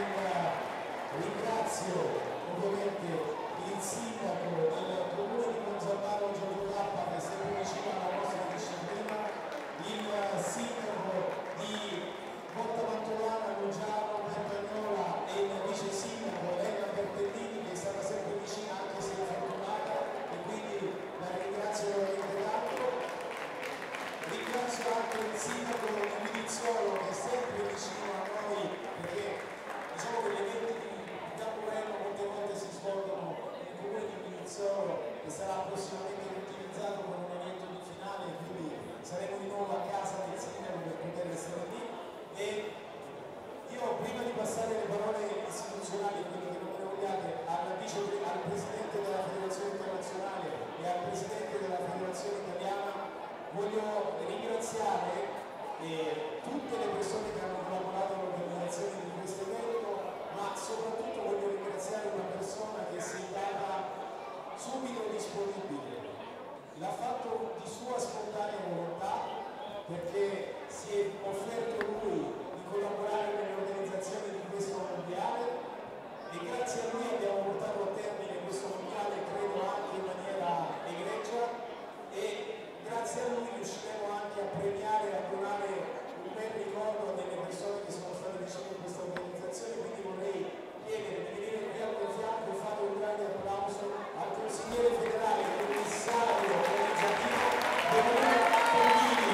ringrazio ovviamente il sindaco del comune di Monzalbano Giorgio Cappa che è sempre vicino alla nostra disciplina, il sindaco di Montamantolana Lugiano Bertagnola e il vice sindaco Elena Bertellini che è stata sempre vicina anche se infortunata e quindi la ringrazio veramente tanto. Ringrazio anche il sindaco di Vinizzolo che è sempre vicino a noi perché diciamo che gli eventi di Camporello molte volte si svolgono nel comune di Vinizzolo e sarà prossimamente utilizzato come un evento di finale quindi saremo di nuovo a casa del sindaco per poter essere lì e io prima di passare le parole istituzionali, quindi che non me ne vogliate, al presidente della federazione internazionale e al presidente della federazione italiana voglio ringraziare tutte le persone che hanno collaborato all'organizzazione di questo evento, ma soprattutto voglio ringraziare una persona che si è data subito disponibile. L'ha fatto di sua spontanea volontà perché si è offerto lui di collaborare nell'organizzazione di questo mondiale e grazie a lui abbiamo portato a termine questo mondiale credo anche in maniera egregia e grazie a lui riusciremo anche a premiare e a donare un bel ricordo a delle persone che sono state vicine in questa organizzazione, quindi vorrei chiedere di venire qui al mio fianco e fare un grande applauso al consigliere federale, commissario organizzativo Domenico Fognini.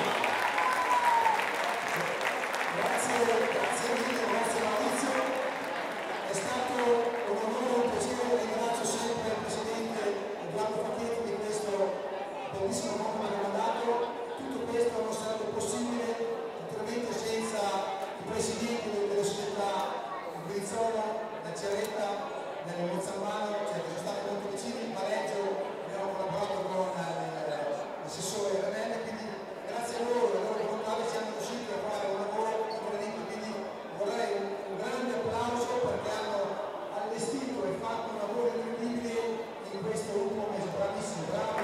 Grazie mille, grazie Maurizio. È stato un onore e un piacere, ringrazio sempre il presidente Eduardo Facchetti di questo bellissimo nome che mi hanno dato. Tutto questo non sarebbe possibile naturalmente senza i presidenti delle società di Brizzolo, da Ceretta, del Monzalbano, cioè che sono stati molto vicini, in pareggio abbiamo collaborato con l'assessore Renelle, quindi grazie a loro e a loro volontà siamo riusciti a fare un lavoro incredibile, quindi vorrei un grande applauso perché hanno allestito e fatto un lavoro incredibile in questo ultimo mese, bravissimi, bravi.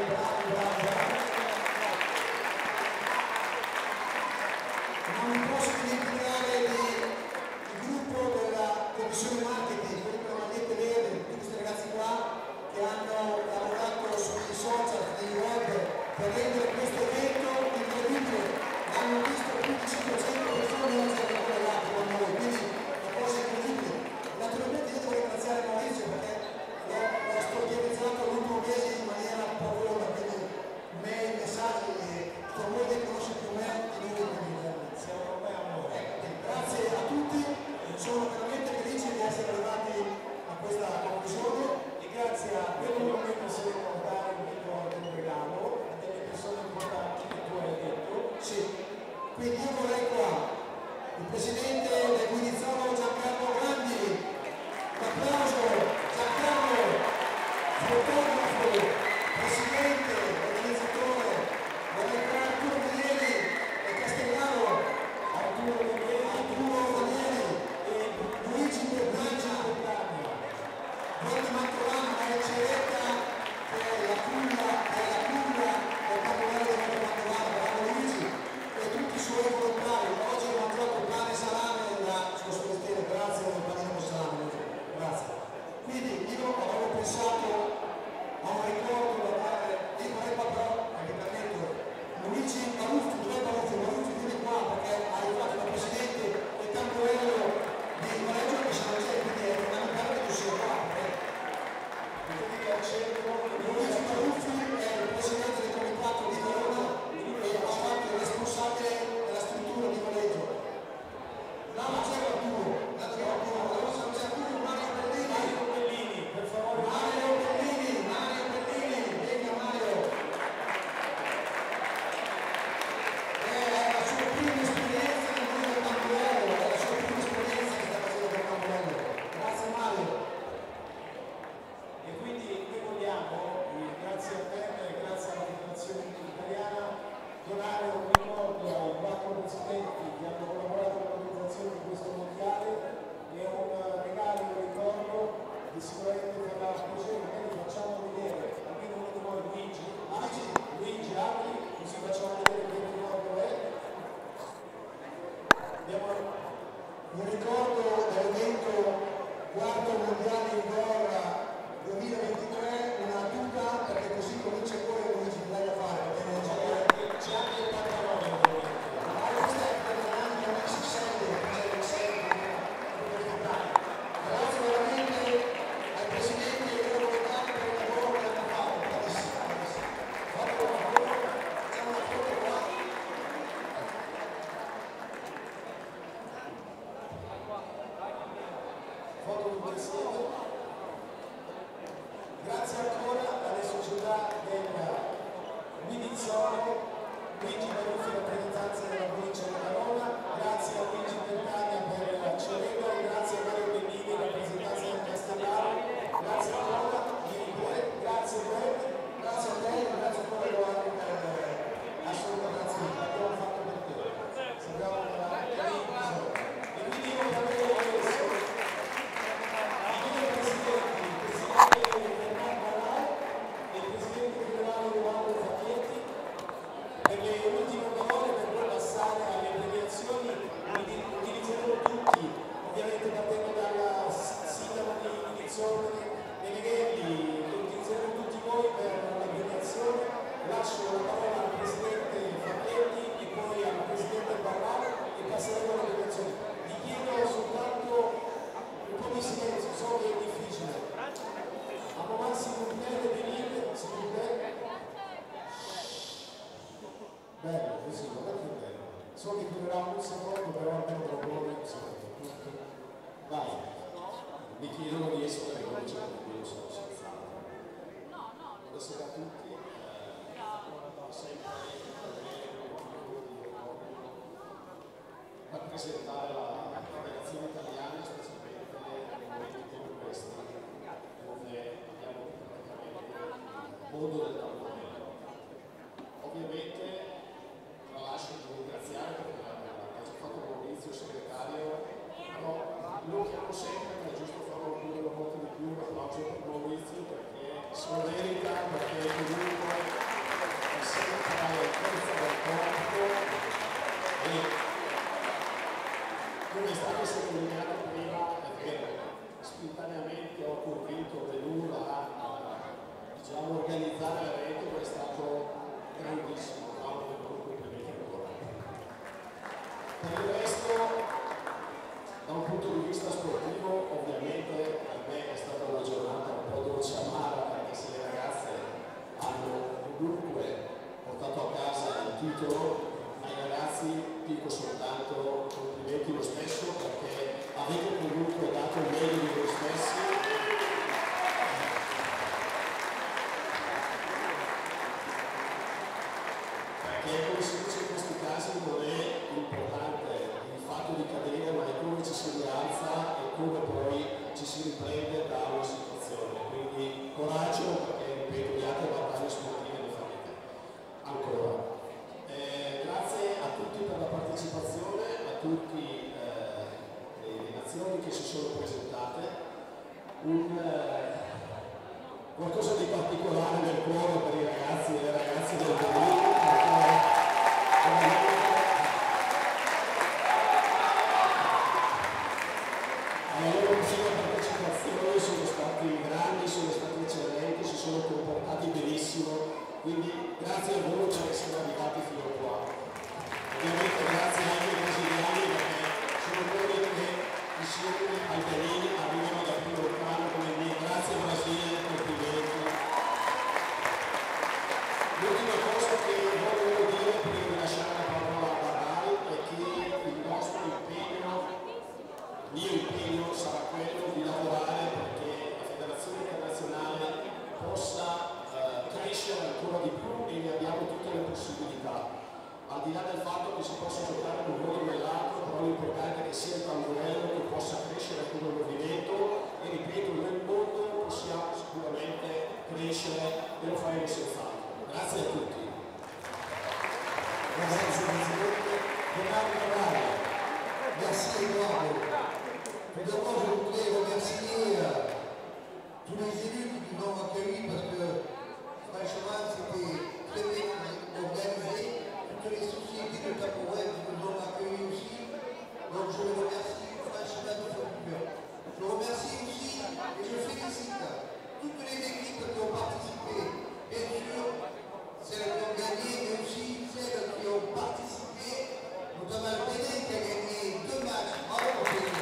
Non mi posso dimenticare il gruppo della commissione marketing, quelli con la maglietta verde, tutti questi ragazzi qua che hanno lavorato sui social, nei web per rendere questo evento incredibile. Hanno visto più di 500 persone oggi che hanno lavorato con noi, quindi una cosa incredibile. Naturalmente io devo ringraziare Maurizio perché l'ho stordializzato l'ultimo mese in maniera profonda, quindi mail, messaggi, per voi che conosce più me e lui siamo ormai a noi. Grazie a tutti, sono veramente felice di essere arrivati a questa conclusione E grazie a quello che possiamo dare un regalo a delle persone importanti che tu hai detto. sì. Quindi io vorrei qua il presidente del Guinizzolo Giancarlo Grandi, un applauso, Giancarlo, fotografo, presidente, organizzatore, vorrei qua Arturo Danieli e Castellano, Arturo Danieli e Luigi Bertaglia, Guardi Mantovano, Maria Ceretta, che è la culla del capodanno di Mantovano, bravo Luigi, e tutti i suoi volontari. Oggi ho mangiato pane salato Bello, così, guarda che bello. So che durerà un secondo, però almeno dopo l'inizio. Vai. Mi chiedono di essere veloce, io sono senz'altro. Buonasera a tutti. Rappresentare la federazione italiana, specialmente nei momenti come questi, dove abbiamo praticamente il mondo del tamburello. Ovviamente lascio di ringraziare perché l'ha già fatto Maurizio, segretario, però lo chiamo sempre, ma è giusto farlo pure una volta di più, un applauso per Maurizio perché se lo merita, perché comunque è sempre al prezzo del corpo e come è stato sottolineato prima, è vero, spontaneamente ho convinto Belur a diciamo, organizzare l'evento che è stato grandissimo, bravo Belur, complimenti ancora. Per il resto, da un punto di vista sportivo, ovviamente per me è stata una giornata un po' dolce amara perché se le ragazze hanno comunque portato a casa il titolo, ai ragazzi dico soltanto complimenti lo stesso perché avete comunque dato il meglio di voi stessi. Perché come si dice in questi casi non è importante il fatto di cadere, ma è come ci si rialza e come poi ci si riprende da una situazione. Quindi coraggio perché ripeto le altre battaglie sportive le farete ancora. Grazie a tutti per la partecipazione, a tutte le nazioni che si sono presentate. Qualcosa di particolare nel cuore per i ragazzi e le ragazze del Belur, perché alla loro prima partecipazione sono stati grandi, sono stati eccellenti, si sono comportati benissimo. Quindi grazie a voi per essere arrivati fino qua. Ovviamente grazie anche ai brasiliani perché sono quelli che insieme ai Benin arrivano da più lontano come me. Grazie Brasile, complimenti. L'ultima cosa che voglio dire prima di lasciare la parola a Barai è che il nostro impegno, il mio impegno sarà quello di lavorare perché la Federazione Internazionale possa crescere ancora di più e ne abbiamo tutte le possibilità. Al di là del fatto che si possa giocare con un modo o nell'altro, però l'importante è che sia il tamburello che possa crescere come movimento e ripeto, nel mondo possiamo sicuramente crescere e lo faremo senz'altro. Grazie a tutti. Grazie Presidente. Leonardo Navarro. Merci Eduardo. Tout d'abord, je voudrais remercier tous les élus qui nous ont accueillis parce que franchement, c'était très bien organisé. Toutes les sociétés de Tapouret qui nous ont accueillis aussi. Donc je les remercie franchement de fond du cœur. Je remercie aussi et je félicite toutes les équipes qui ont participé. Bien sûr, celles qui ont gagné, mais aussi celles qui ont participé, notamment le Bénin qui a gagné 2 matchs. Bravo au Bénin.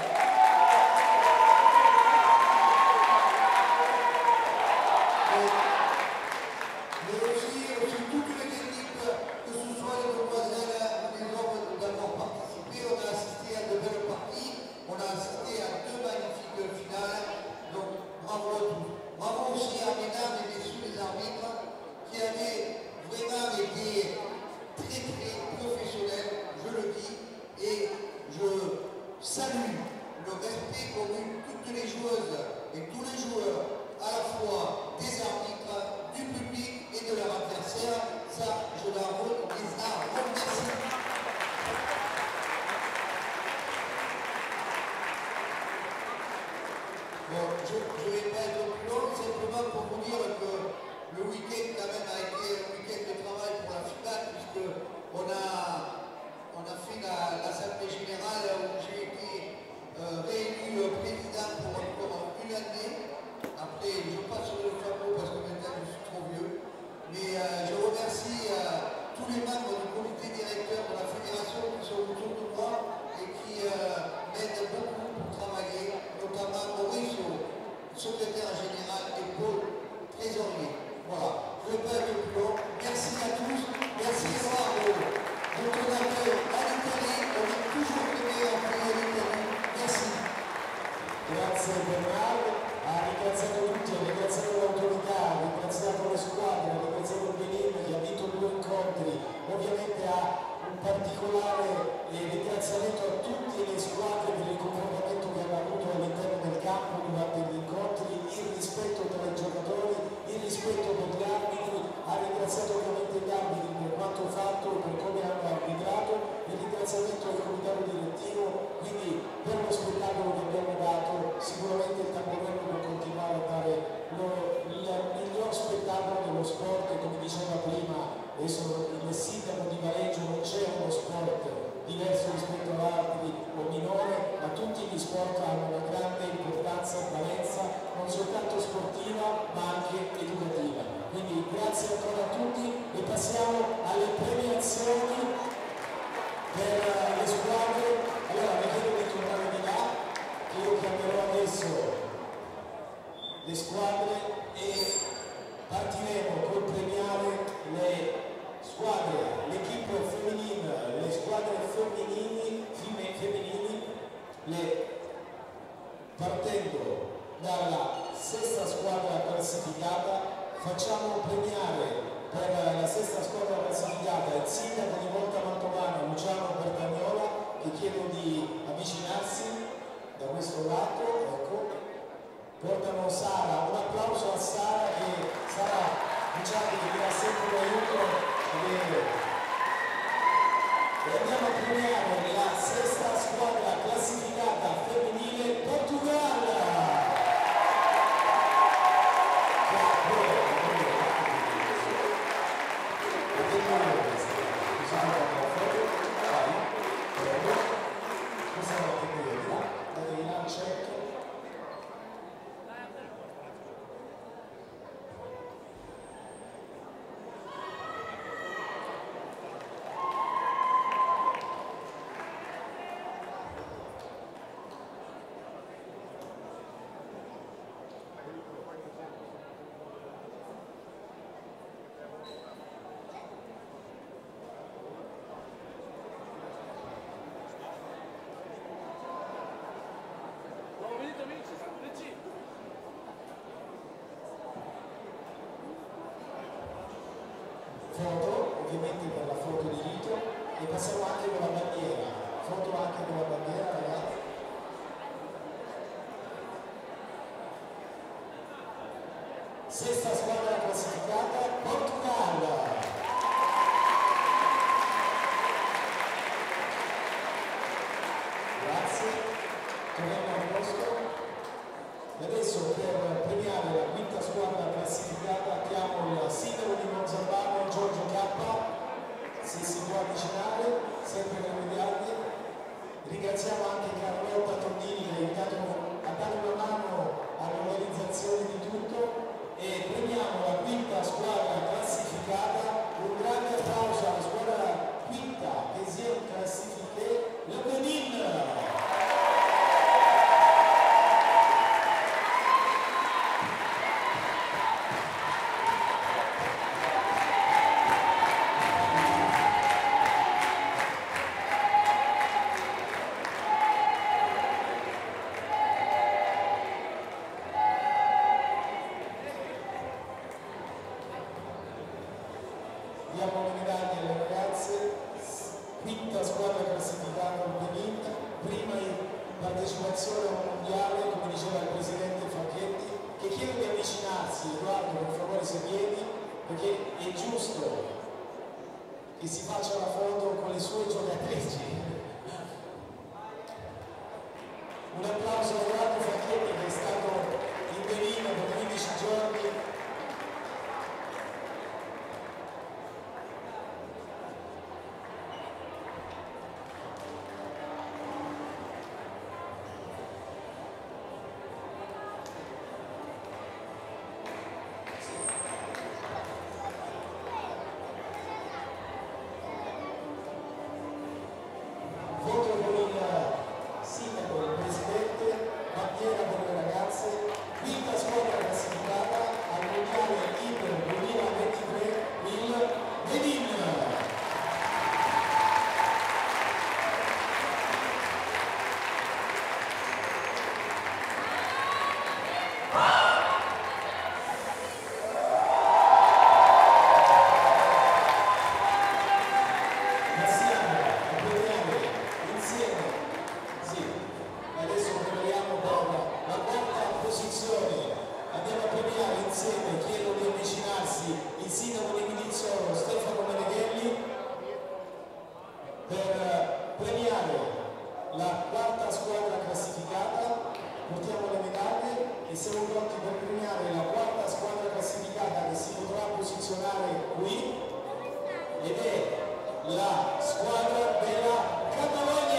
particolare ringraziamento a tutte le squadre per il comportamento che hanno avuto all'interno del campo durante gli incontri, il rispetto tra i giocatori, il rispetto per gli arbitri, ha ringraziato ovviamente gli arbitri per quanto fatto e per come hanno arbitrato, il ringraziamento al comitato direttivo, quindi per lo spettacolo che abbiamo dato sicuramente il Tamburello può continuare a dare il miglior spettacolo dello sport e come diceva prima adesso il sindaco di Valeggio, non c'è uno sport diverso rispetto ad altri o minore, ma tutti gli sport hanno una grande importanza e valenza non soltanto sportiva ma anche educativa. Quindi grazie ancora a tutti e passiamo alle premiazioni per le squadre. Allora vi chiedo di tornare di là, che io chiamerò adesso le squadre e partiremo col premiare le squadre, l'equipe femminile, le squadre femminili, partendo dalla sesta squadra classificata, facciamo premiare per la sesta squadra classificata il sindaco di Volta Mantovana, Luciano Bertagnola, che chiedo di avvicinarsi da questo lato, ecco. Portano Sara, un applauso a Sara che sarà, diciamo, che mi dà sempre l'aiuto e andiamo a premiare la sesta squadra classificata femminile Portogallo. Foto, ovviamente per la foto di rito, e passiamo anche con la bandiera. Foto anche con la bandiera, ragazzi. Sesta squadra classificata, Portogallo. Grazie, torniamo al posto. E adesso per premiare la quinta squadra classificata chiamo il sindaco di Monzambano, Giorgio K, se si può avvicinare, sempre per vederli. Ringraziamo anche Carlotta Tondini che ha dato una mano all'organizzazione di tutto e premiamo la quinta squadra classificata. Un grande applauso alla squadra quinta che si è classificata, la Benin. Diamo le medaglie alle ragazze, quinta squadra classificata al Benin, prima partecipazione a un mondiale, come diceva il presidente Facchetti, che chiedo di avvicinarsi. Edoardo, per favore, se vieni, perché è giusto che si faccia la foto con le sue giocatrici. Un applauso a Edoardo Facchetti che è stato in Benin per 15 giorni. Foto con il sindaco, il presidente, bandiera con le ragazze, quinta squadra classificata al mondiale Inter 2023, il Benin. Grazie. qui ed è la squadra della Catalogna.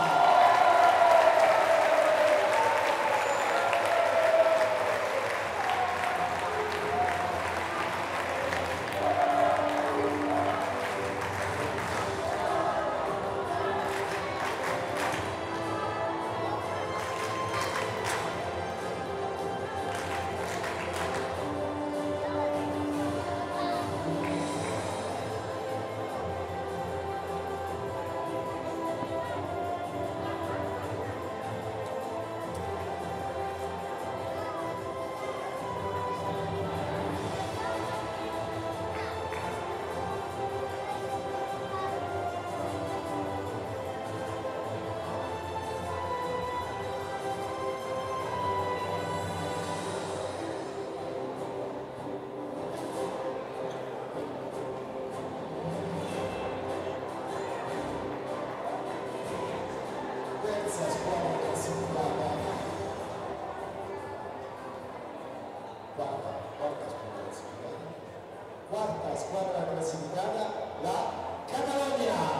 Terza squadra classificata, quarta squadra classificata, la Catalogna.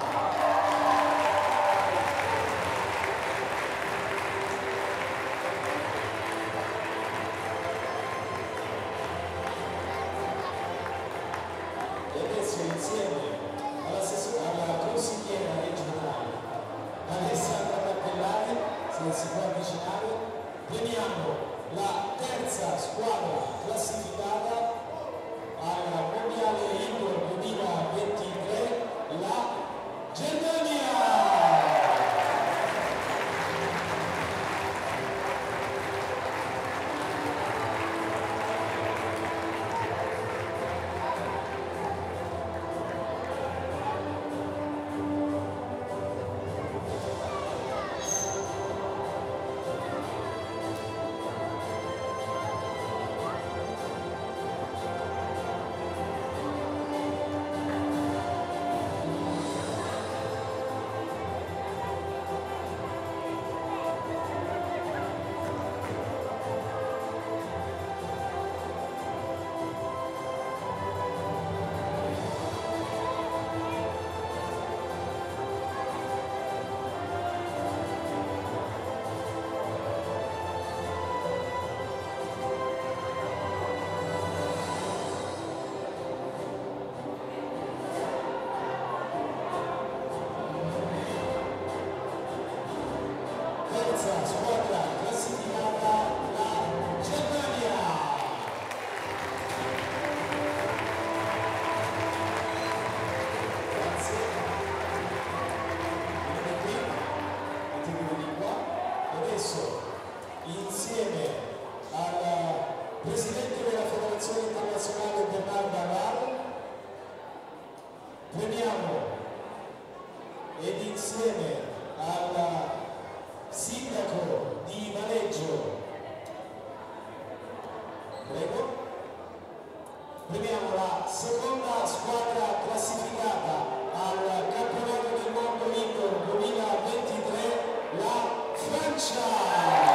E adesso insieme alla consigliera regionale Alessandra Cappellari, se si può avvicinare, premiamo la terza squadra classificata al Mondiale Indoor 2023, la Germania. Terza squadra classificata, la Germania. Grazie. Mettete di qua. Adesso, insieme al presidente della Federazione Internazionale Bernardo Arraro, premiamo ed insieme al sindaco di Valeggio, prego, premiamo la seconda squadra classificata al campionato del mondo indoor 2023, la Francia.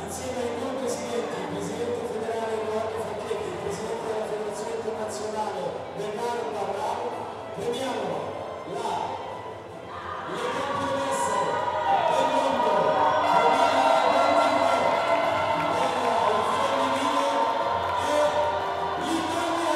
insieme ai due presidenti, il presidente federale Edoardo Facchetti, il presidente della Federazione Internazionale Bernardo Barrao, premiamo le campionesse del mondo 2023 del femminile e l'Italia!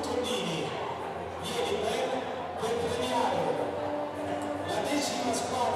Squadra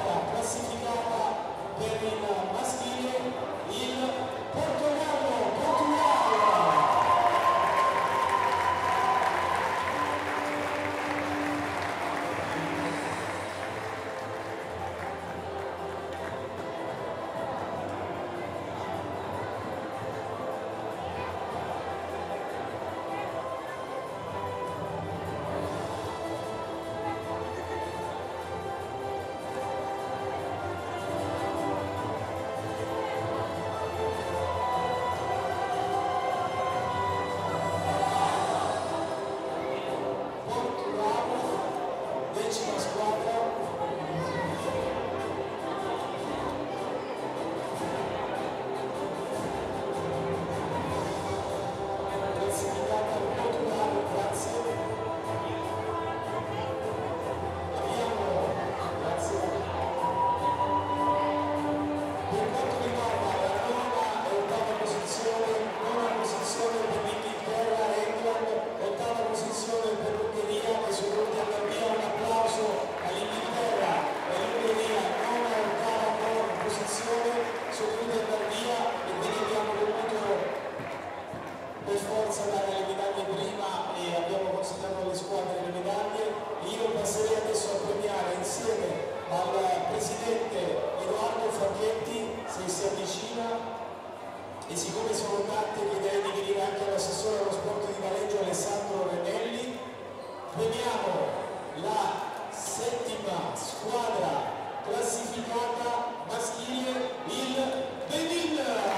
10ª squadra. Classificata al Portogallo, grazie. Abbiamo, grazie. Per quanto riguarda la nona e ottava posizione, nona posizione per l'Inghilterra, England, ottava posizione per l'Ungheria, che sono venuti a dar via. Un applauso all'Inghilterra e all'Ungheria, nona e ottava posizione, sono venuti a dar via e quindi abbiamo dovuto per forza dare le medaglie prima e abbiamo consegnato alle squadre le medaglie. Io passerei adesso a premiare insieme al presidente Edoardo Facchetti, se si avvicina, e siccome sono tante chiederei di venire anche all'assessore allo sport di Valeggio Alessandro Renelli. Premiamo la 7ª squadra classificata maschile, il Benin.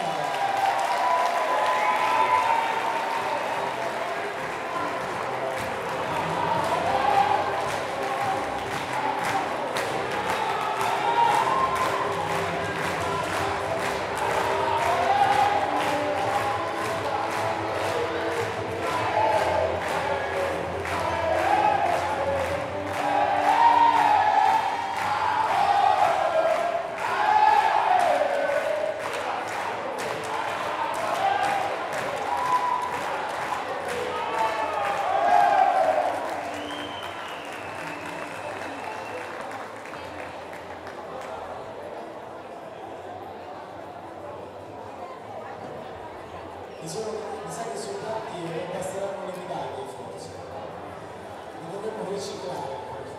Mi sa che sono tanti e non basteranno le medaglie forse. Li dovremmo riciclare.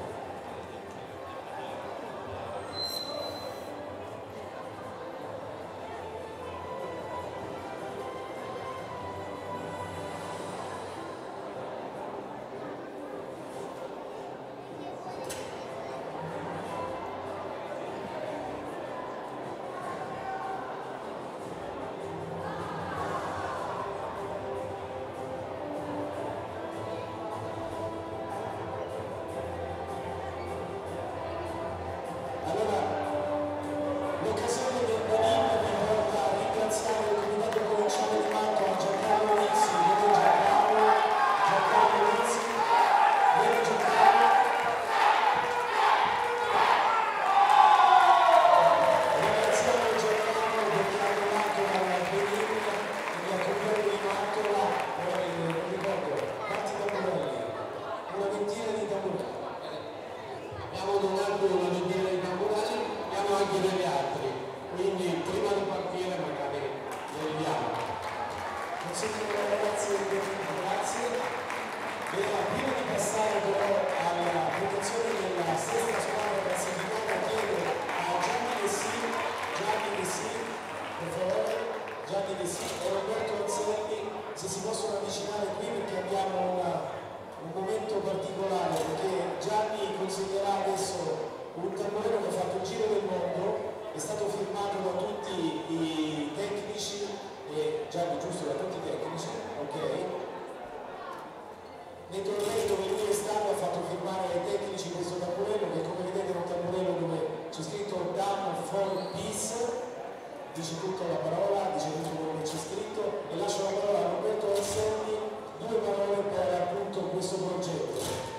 Dice tutta la parola, dice tutto quello che c'è scritto e lascio la parola a Roberto Anselmi, 2 parole per appunto questo progetto.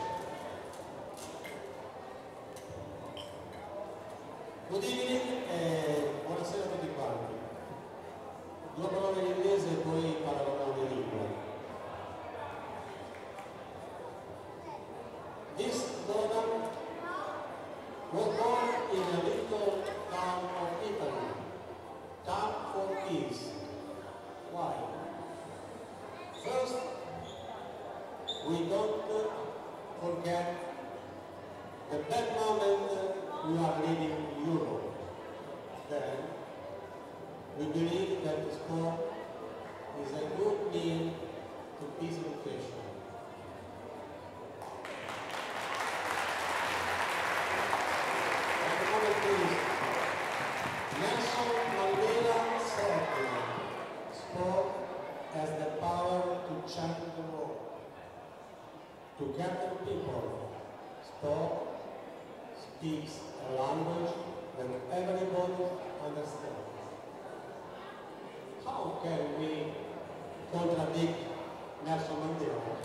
Good evening e buonasera a tutti quanti. 2 parole in inglese e poi parlerò in lingua. This program was born in a little town of Italy. Town for peace. Why? First, we don't forget the bad moment we are living in Europe. Then, we believe that the sport is a good means to peace education. And number 3, Nelson Mandela said, sport has the power to change the world, to gather people. Sport speaks a language that everybody understands. How can we contradict Nelson Mandela?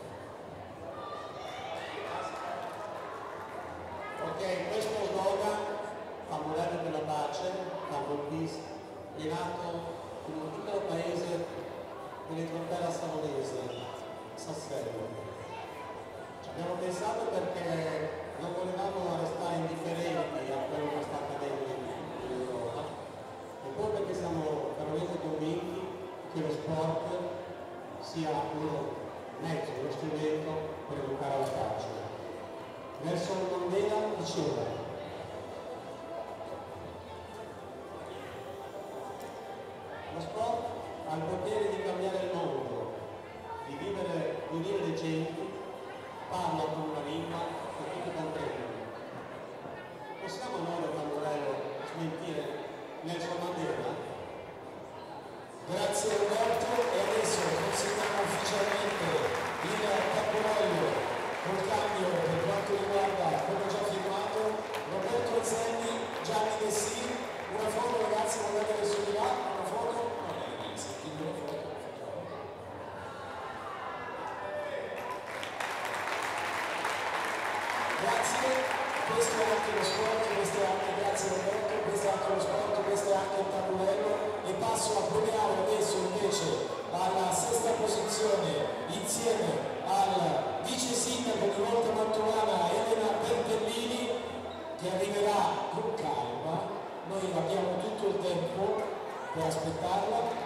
Ok, questo slogan, Amuleto della pace, Love Peace, è nato in un piccolo paese dell'entroterra savonese, Sassello. Ci abbiamo pensato perché non volevamo restare indifferenti a quello che sta accadendo in Europa e poi perché siamo veramente convinti che lo sport sia uno mezzo, uno strumento per educare alla pace. Nelson Mandela diceva: lo sport ha il potere di cambiare il mondo, di unire le genti, parla con una lingua che tutti comprendono. Possiamo noi da Tamburello smentire Nelson Mandela? Grazie Roberto, e adesso consegniamo ufficialmente il capolavoro col cambio per quanto riguarda come già firmato Roberto Zenni, Gianni Dessì. Una foto ragazzi, guardate adesso di là, una foto, va bene, sentite una foto. Grazie, questo è anche lo sport, questo è anche, grazie Roberto, questo è anche lo sport, questo è anche il tavolino, e passo a premiare adesso invece alla sesta posizione insieme al vice sindaco di Volta Mantovana Elena Bertellini, che arriverà con calma, noi abbiamo tutto il tempo per aspettarla.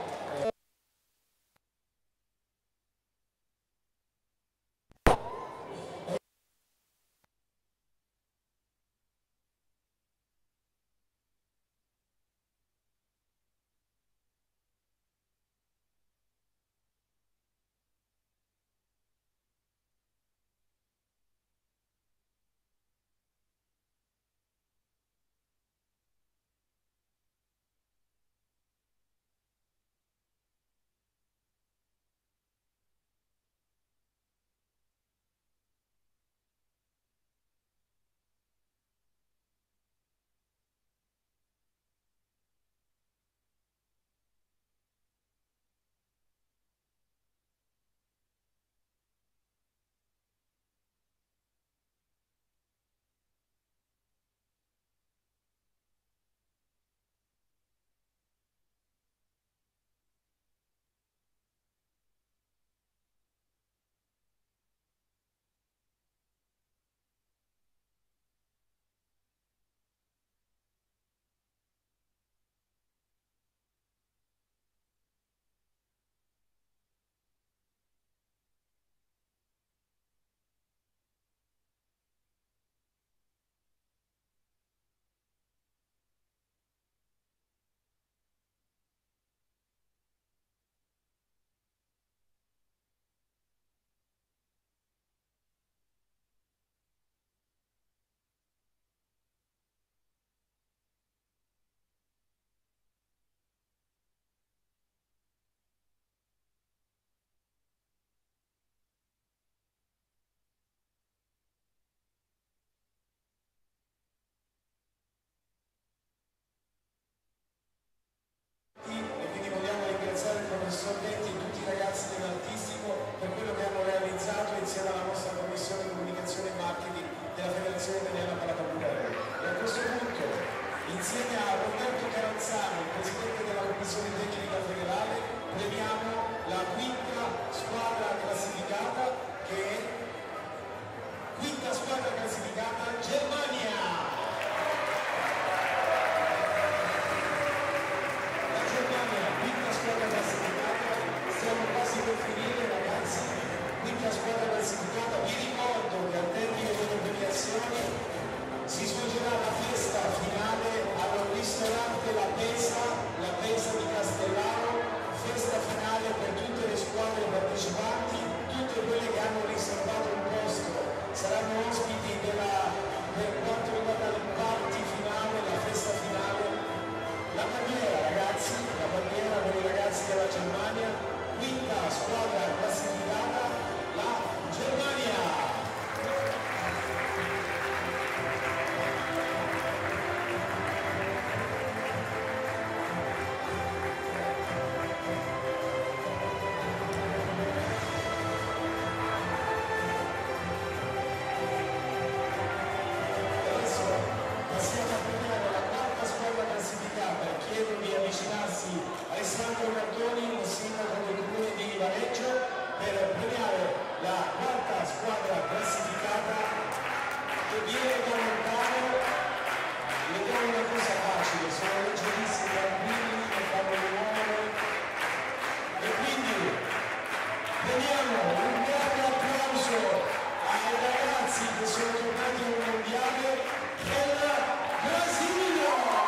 che viene da lontano, ed è una cosa facile, sono leggerissimi, tranquilli, non fanno rumore, e quindi vediamo un grande applauso ai ragazzi che sono tornati al mondiale del Brasile.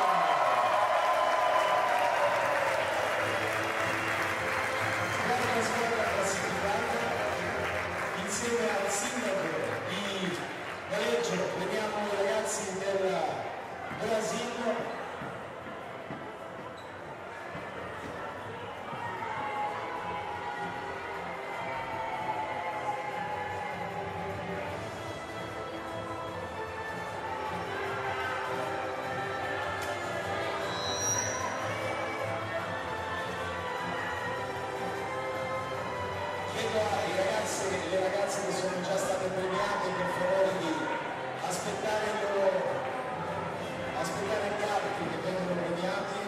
Guarda la squadra classificata insieme al sindaco di Valeggio, vediamo i ragazzi del Brasile. Le ragazze che sono già state premiate, per favore di aspettare i carichi che vengono premiati.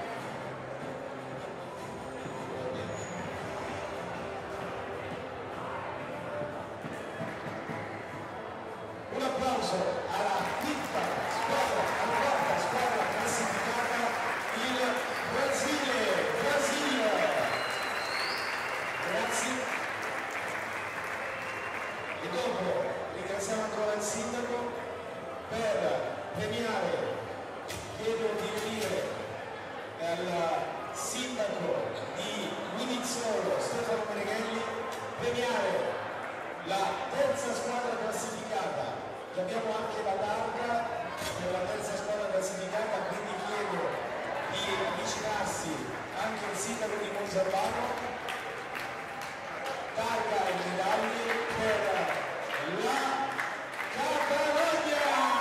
Un applauso alla quarta squadra classificata, il Brasile. Grazie. E dopo ringraziamo ancora il sindaco per premiare, chiedo di venire dal sindaco di Guinizzolo, Stefano Meneghelli, premiare la terza squadra classificata, che abbiamo anche la targa per la terza squadra classificata, quindi chiedo di avvicinarsi anche il sindaco di Monsalvano. Targa e medaglie per la Catalogna!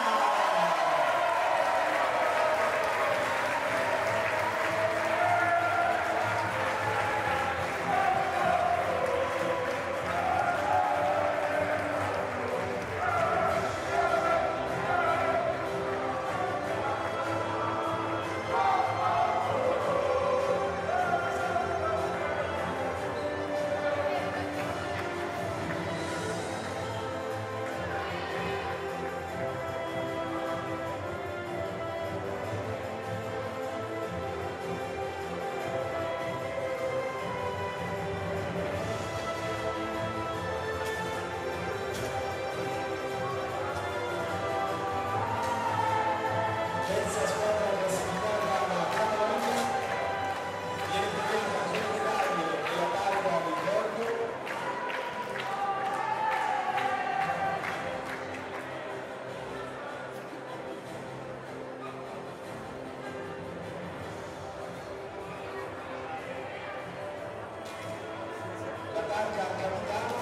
Terza squadra classificata alla Catalogna, viene premiata con le medaglie e la targa a ricordo. La targa al capitano.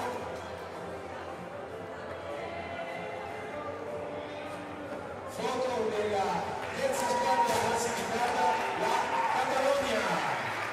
Foto della terza squadra classificata, la Catalogna.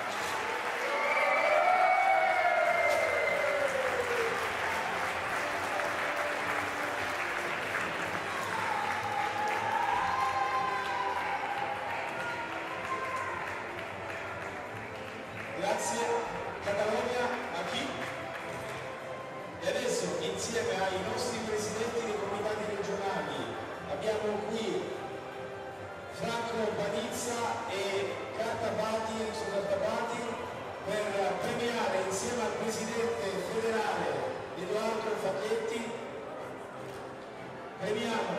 Grazie Catalogna, a chi? E adesso insieme ai nostri presidenti dei comitati regionali abbiamo qui Franco Panizza e Enzo Cartabati per premiare insieme al presidente federale Edoardo Facchetti, premiamo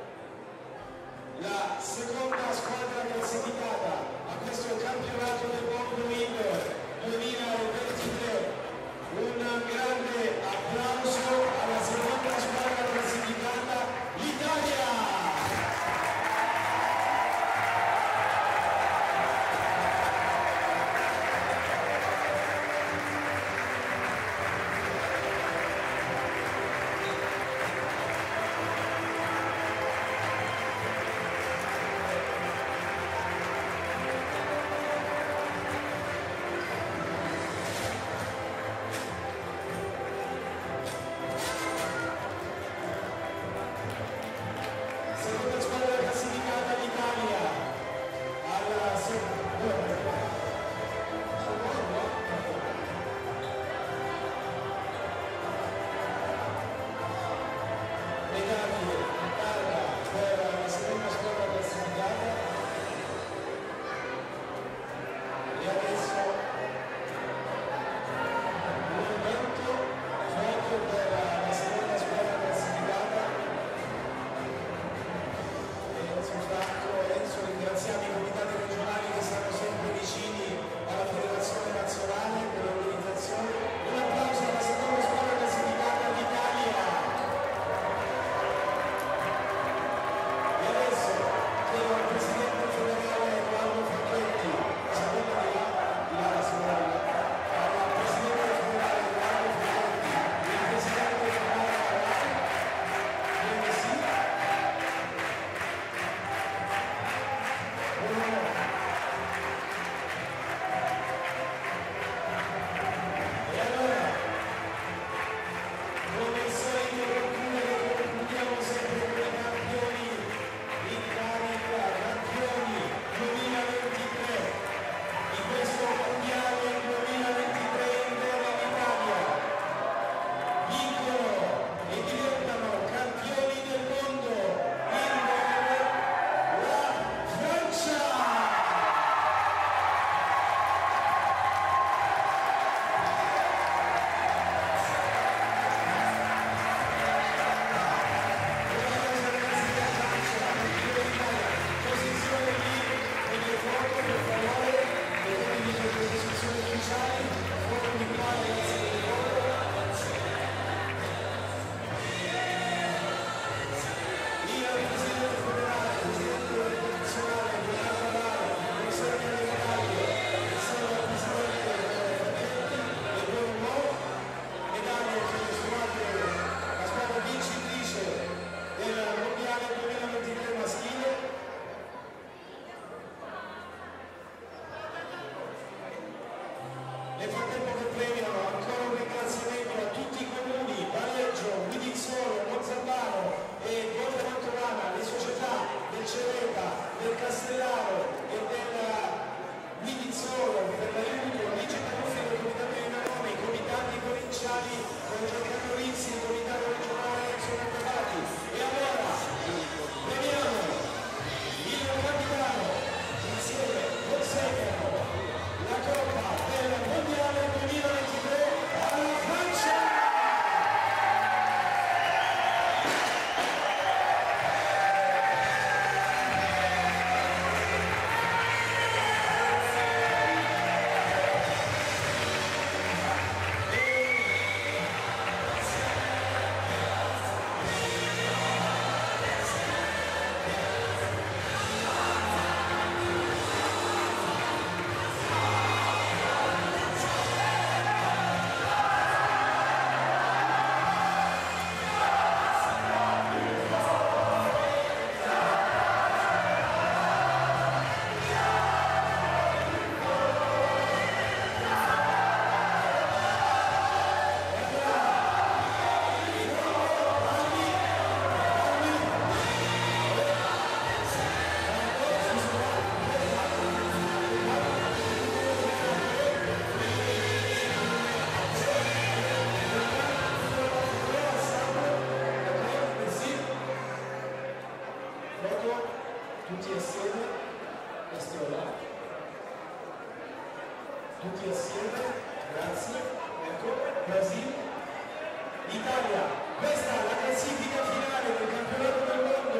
la seconda squadra classificata a questo campionato del mondo indoor 2023. Un grande applauso alla seconda squadra classificata, l'Italia! foto tutti assieme, Estiola, tutti assieme, grazie, ecco, Brasile, Italia, questa è la classifica finale del campionato del mondo